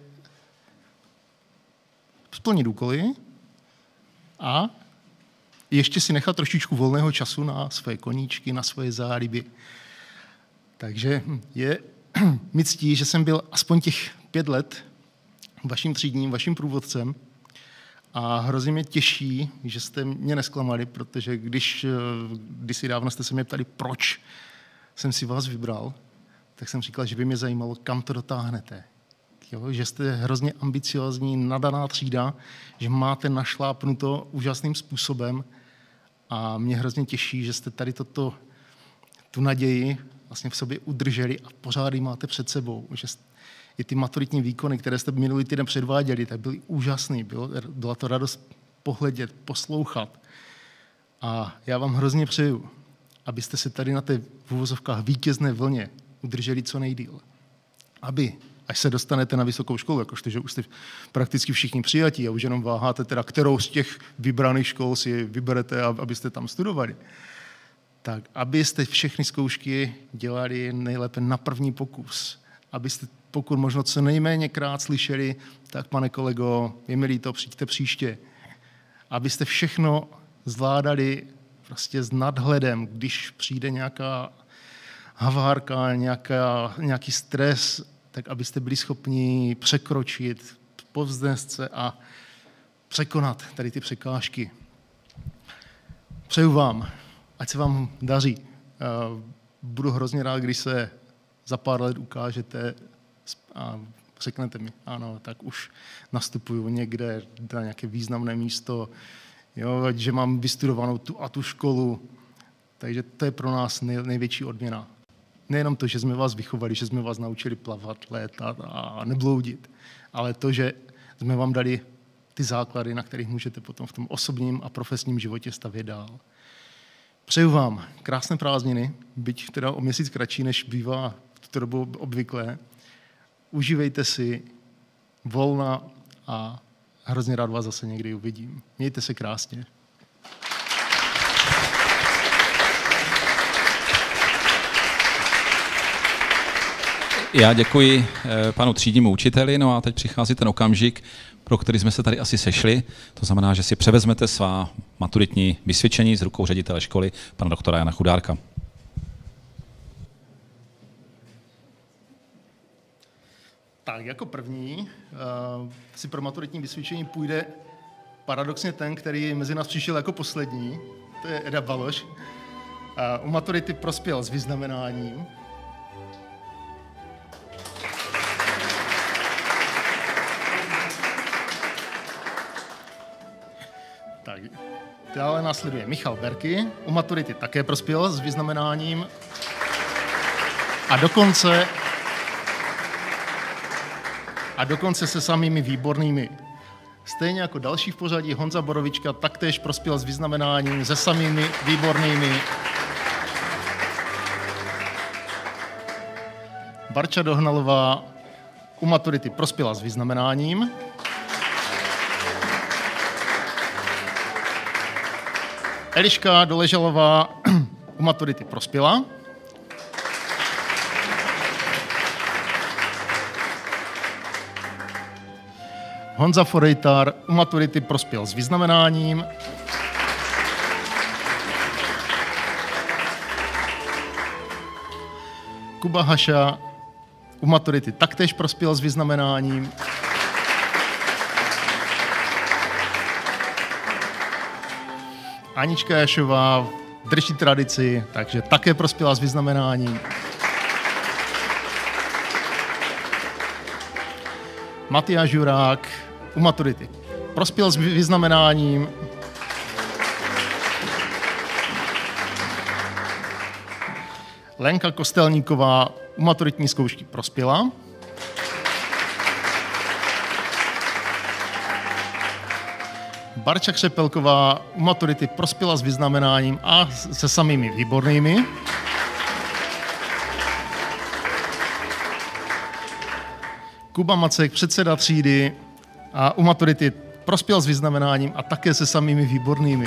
splnit úkoly a ještě si nechat trošičku volného času na své koníčky, na svoje záliby. Takže je mi ctí, že jsem byl aspoň těch 5 let vaším třídním, vaším průvodcem a hrozně mě těší, že jste mě nesklamali, protože kdysi dávno jste se mě ptali, proč jsem si vás vybral, tak jsem říkal, že by mě zajímalo, kam to dotáhnete. Jo, že jste hrozně ambiciozní, nadaná třída, že máte našlápnuto úžasným způsobem a mě hrozně těší, že jste tady tu naději vlastně v sobě udrželi a pořád ji máte před sebou. Že i ty maturitní výkony, které jste minulý týden předváděli, tak byly úžasný. Byla to radost pohledět, poslouchat. A já vám hrozně přeju, abyste se tady na té v uvozovkách vítězné vlně udrželi co nejdýl. Aby, až se dostanete na vysokou školu, jakožto, že už jste prakticky všichni přijatí a už jenom váháte teda, kterou z těch vybraných škol si vyberete, abyste tam studovali, tak abyste všechny zkoušky dělali nejlépe na první pokus. Abyste pokud možno co nejméněkrát slyšeli, tak pane kolego, je mi líto, přijďte příště. Abyste všechno zvládali prostě s nadhledem, když přijde nějaká havárka, nějaký stres, tak abyste byli schopni překročit, povznést se a překonat tady ty překážky. Přeju vám, ať se vám daří. Budu hrozně rád, když se za pár let ukážete a řeknete mi, ano, tak už nastupuju někde na nějaké významné místo, jo, že mám vystudovanou tu a tu školu. Takže to je pro nás největší odměna. Nejenom to, že jsme vás vychovali, že jsme vás naučili plavat, létat a nebloudit, ale to, že jsme vám dali ty základy, na kterých můžete potom v tom osobním a profesním životě stavět dál. Přeju vám krásné prázdniny, byť teda o měsíc kratší, než bývá v tuto dobu obvyklé. Užívejte si volna a hrozně rád vás zase někdy uvidím. Mějte se krásně. Já děkuji panu třídnímu učiteli, no a teď přichází ten okamžik, pro který jsme se tady asi sešli. To znamená, že si převezmete svá maturitní vysvědčení z rukou ředitele školy, pana doktora Jana Chudárka. Tak jako první si pro maturitní vysvědčení půjde paradoxně ten, který mezi nás přišel jako poslední, to je Eda Baloš. U maturity prospěl s vyznamenáním. Tak, dále následuje Michal Berky. U maturity také prospěl s vyznamenáním. A dokonce se samými výbornými. Stejně jako další v pořadí Honza Borovička taktéž prospěl s vyznamenáním se samými výbornými. Barča Dohnalová u maturity prospěla s vyznamenáním. Eliška Doležalová u maturity prospěla. Honza Forejtar u maturity prospěl s vyznamenáním. Kuba Haša u maturity taktéž prospěl s vyznamenáním. Anička Jašová drží tradici, takže také prospěla s vyznamenáním. Matyáš Jurák u maturity prospěl s vyznamenáním. Lenka Kostelníková u maturitní zkoušky prospěla. Barča Křepelková u maturity prospěla s vyznamenáním a se samými výbornými. Kuba Macek, předseda třídy, a u maturity prospěl s vyznamenáním a také se samými výbornými.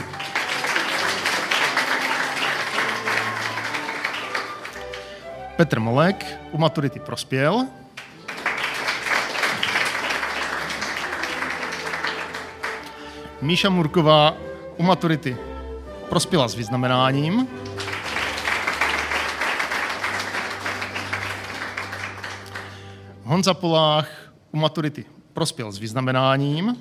Petr Molek u maturity prospěl. Míša Murková u maturity prospěla s vyznamenáním. Honza Polách u maturity prospěl s vyznamenáním.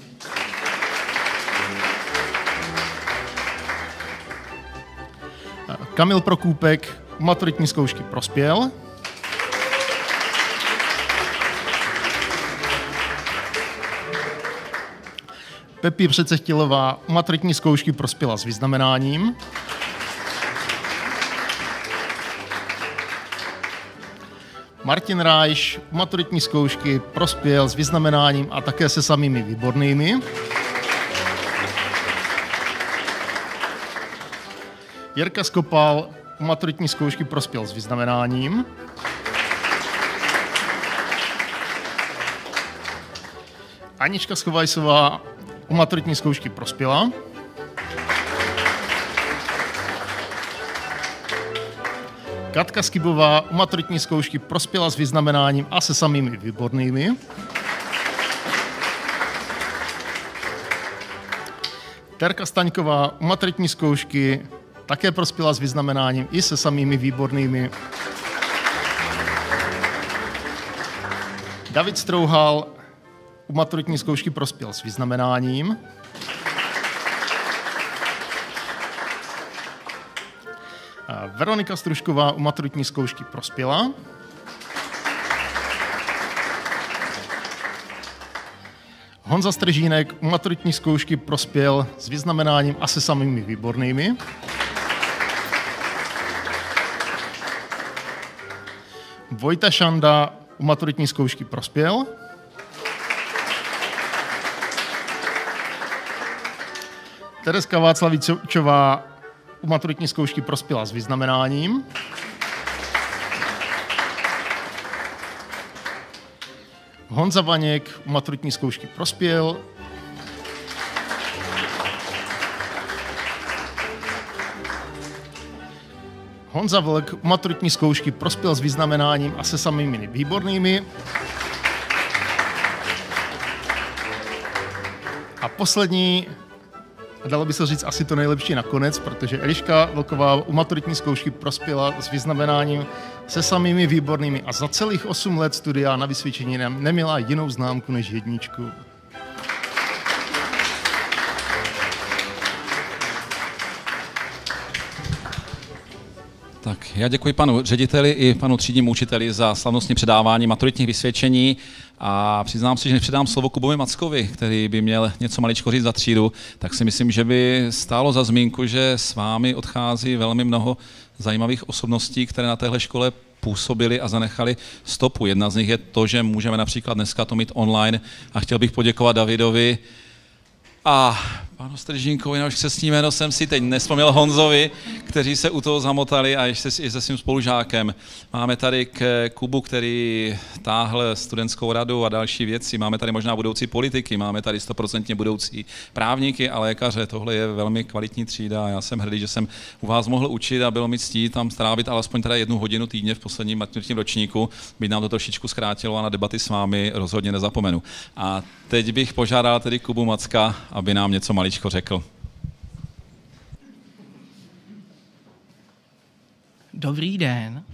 Kamil Prokůpek u maturitní zkoušky prospěl. Pepi Přecechtilová u maturitní zkoušky prospěla s vyznamenáním. Martin Rájš u maturitní zkoušky prospěl s vyznamenáním a také se samými výbornými. Jirka Skopal u maturitní zkoušky prospěl s vyznamenáním. Anička Schovajsová u maturitní zkoušky prospěla. Katka Skybová u maturitní zkoušky prospěla s vyznamenáním a se samými výbornými. Terka Staňková u maturitní zkoušky také prospěla s vyznamenáním i se samými výbornými. David Strouhal u u maturitní zkoušky prospěl s vyznamenáním. Veronika Stružková u maturitní zkoušky prospěla. Honza Stržínek u maturitní zkoušky prospěl s vyznamenáním a se samými výbornými. Vojta Šanda u maturitní zkoušky prospěl. Tereska Václavíčová u maturitní zkoušky prospěla s vyznamenáním. Honza Vaněk u maturitní zkoušky prospěl. Honza Vlk u maturitní zkoušky prospěl s vyznamenáním a se samými výbornými. A poslední, dalo by se říct asi to nejlepší nakonec, protože Eliška Vlková u maturitní zkoušky prospěla s vyznamenáním se samými výbornými a za celých 8 let studia na vysvědčení neměla jinou známku než 1. Tak já děkuji panu řediteli i panu třídnímu učiteli za slavnostní předávání maturitních vysvědčení a přiznám si, že než předám slovo Kubovi Mackovi, který by měl něco maličko říct za třídu, tak si myslím, že by stálo za zmínku, že s vámi odchází velmi mnoho zajímavých osobností, které na téhle škole působili a zanechali stopu. Jedna z nich je to, že můžeme například dneska to mít online a chtěl bych poděkovat Davidovi a panu Stržínkovi, na už křestní jméno jsem si teď nevzpomněl, Honzovi, kteří se u toho zamotali a ještě i se svým spolužákem. Máme tady Kubu, který táhl studentskou radu a další věci. Máme tady možná budoucí politiky, máme tady 100% budoucí právníky a lékaře. Tohle je velmi kvalitní třída a já jsem hrdý, že jsem u vás mohl učit a bylo mi ctí tam strávit alespoň teda 1 hodinu týdně v posledním maturitním ročníku. Byť nám to trošičku zkrátilo a na debaty s vámi rozhodně nezapomenu. A teď bych požádal tedy Kubu Macka, aby nám něco maličko řekl. Dobrý den.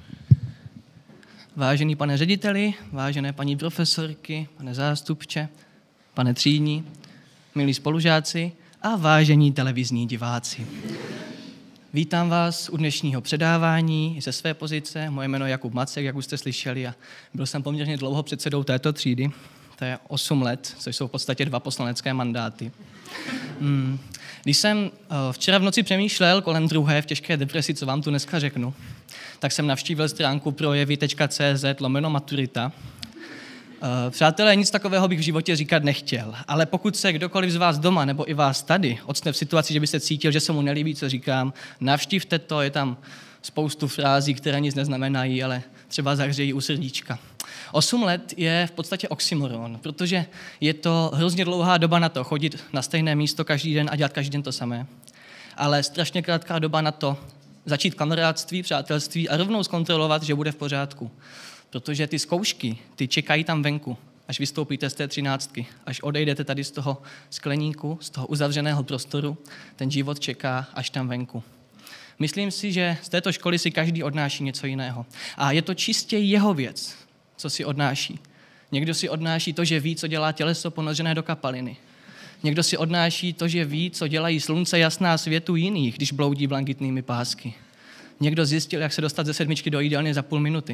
Vážený pane řediteli, vážené paní profesorky, pane zástupče, pane třídní, milí spolužáci a vážení televizní diváci. Vítám vás u dnešního předávání ze své pozice. Moje jméno je Jakub Macek, jak už jste slyšeli, a byl jsem poměrně dlouho předsedou této třídy. To je 8 let, což jsou v podstatě 2 poslanecké mandáty. Když jsem včera v noci přemýšlel kolem 2. v těžké depresi, co vám tu dneska řeknu, tak jsem navštívil stránku projevy.cz/maturita. Přátelé, nic takového bych v životě říkat nechtěl, ale pokud se kdokoliv z vás doma nebo i vás tady octne v situaci, že byste cítil, že se mu nelíbí, co říkám, navštívte to, je tam spoustu frází, které nic neznamenají, ale třeba zahřejí u srdíčka. 8 let je v podstatě oxymoron, protože je to hrozně dlouhá doba na to chodit na stejné místo každý den a dělat každý den to samé. Ale strašně krátká doba na to začít kamarádství, přátelství a rovnou zkontrolovat, že bude v pořádku. Protože ty zkoušky, ty čekají tam venku, až vystoupíte z té 13, až odejdete tady z toho skleníku, z toho uzavřeného prostoru, ten život čeká až tam venku. Myslím si, že z této školy si každý odnáší něco jiného. A je to čistě jeho věc, co si odnáší. Někdo si odnáší to, že ví, co dělá těleso ponořené do kapaliny. Někdo si odnáší to, že ví, co dělají slunce jasná světu jiných, když bloudí blankitnými pásky. Někdo zjistil, jak se dostat ze 7 do jídelny za půl minuty.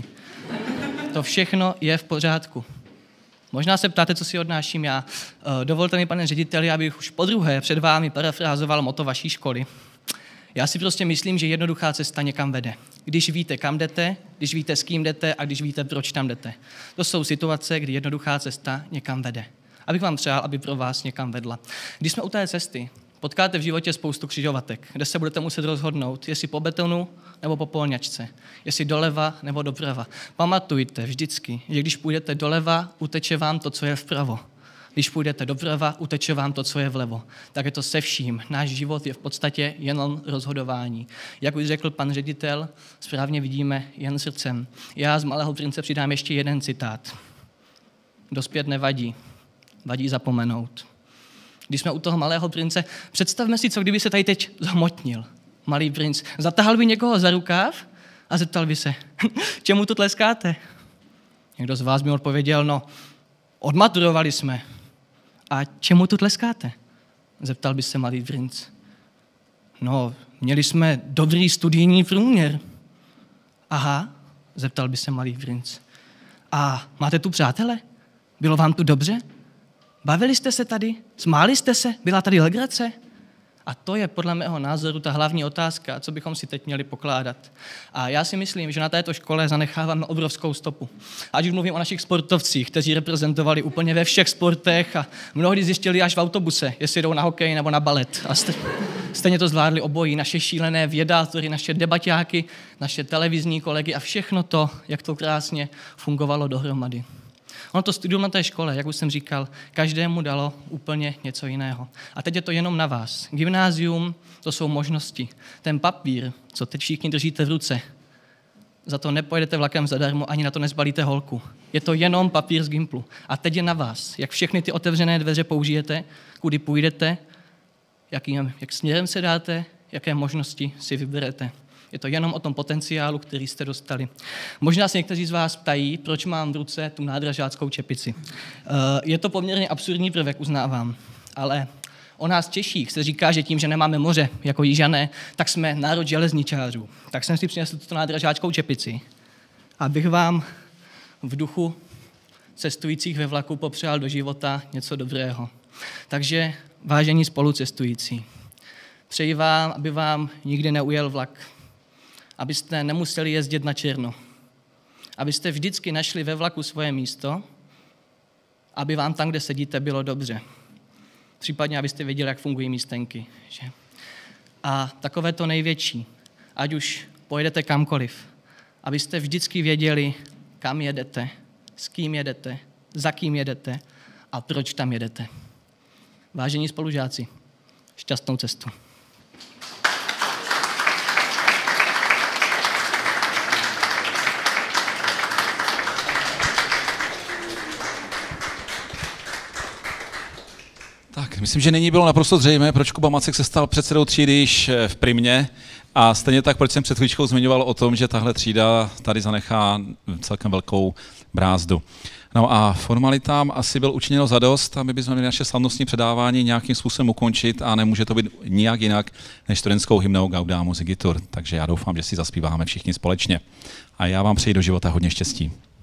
To všechno je v pořádku. Možná se ptáte, co si odnáším já. Dovolte mi, pane řediteli, abych už podruhé před vámi parafrázoval motto vaší školy. Já si prostě myslím, že jednoduchá cesta někam vede. Když víte, kam jdete, když víte, s kým jdete a když víte, proč tam jdete. To jsou situace, kdy jednoduchá cesta někam vede. Abych vám přál, aby pro vás někam vedla. Když jsme u té cesty, potkáte v životě spoustu křižovatek, kde se budete muset rozhodnout, jestli po betonu nebo po polňačce, jestli doleva nebo doprava. Pamatujte vždycky, že když půjdete doleva, uteče vám to, co je vpravo. Když půjdete doprava, uteče vám to, co je vlevo. Tak je to se vším. Náš život je v podstatě jenom rozhodování. Jak už řekl pan ředitel, správně vidíme jen srdcem. Já z Malého prince přidám ještě jeden citát. Dospět nevadí, vadí zapomenout. Když jsme u toho Malého prince, představme si, co kdyby se tady teď zhmotnil. Malý princ zatahal by někoho za rukáv a zeptal by se, čemu to tleskáte? Někdo z vás mi odpověděl, no, odmaturovali jsme. A čemu tu tleskáte? Zeptal by se malý princ. No, měli jsme dobrý studijní průměr. Aha, zeptal by se malý princ. A máte tu přátele? Bylo vám tu dobře? Bavili jste se tady? Smáli jste se? Byla tady legrace? A to je podle mého názoru ta hlavní otázka, co bychom si teď měli pokládat. A já si myslím, že na této škole zanecháváme obrovskou stopu. Ať už mluvím o našich sportovcích, kteří reprezentovali úplně ve všech sportech a mnohdy zjistili až v autobuse, jestli jdou na hokej nebo na balet. A stejně to zvládli obojí, naše šílené vědátory, naše debaťáky, naše televizní kolegy a všechno to, jak to krásně fungovalo dohromady. Ono to studium na té škole, jak už jsem říkal, každému dalo úplně něco jiného. A teď je to jenom na vás. Gymnázium, to jsou možnosti. Ten papír, co teď všichni držíte v ruce, za to nepojedete vlakem zadarmo, ani na to nezbalíte holku. Je to jenom papír z Gimplu. A teď je na vás, jak všechny ty otevřené dveře použijete, kudy půjdete, jak směrem se dáte, jaké možnosti si vyberete. Je to jenom o tom potenciálu, který jste dostali. Možná se někteří z vás ptají, proč mám v ruce tu nádražáckou čepici. Je to poměrně absurdní prvek, uznávám, ale o nás Češích se říká, že tím, že nemáme moře jako Jižané, tak jsme národ železničářů. Tak jsem si přinesl tuto nádražáckou čepici, abych vám v duchu cestujících ve vlaku popřál do života něco dobrého. Takže, vážení spolucestující, přeji vám, aby vám nikdy neujel vlak, abyste nemuseli jezdit na černo, abyste vždycky našli ve vlaku svoje místo, aby vám tam, kde sedíte, bylo dobře. Případně, abyste věděli, jak fungují místenky. Že? A takové to největší, ať už pojedete kamkoliv, abyste vždycky věděli, kam jedete, s kým jedete, za kým jedete a proč tam jedete. Vážení spolužáci, šťastnou cestu. Tak, myslím, že nyní bylo naprosto zřejmé, proč Kuba Macek se stal předsedou třídy již v Primě a stejně tak, proč jsem před chvíličkou zmiňoval o tom, že tahle třída tady zanechá celkem velkou brázdu. No a formalitám asi byl učiněno zadost, aby bychom měli naše slavnostní předávání nějakým způsobem ukončit a nemůže to být nijak jinak než studentskou hymnou Gaudamus Igitur. Takže já doufám, že si zaspíváme všichni společně. A já vám přeji do života hodně štěstí.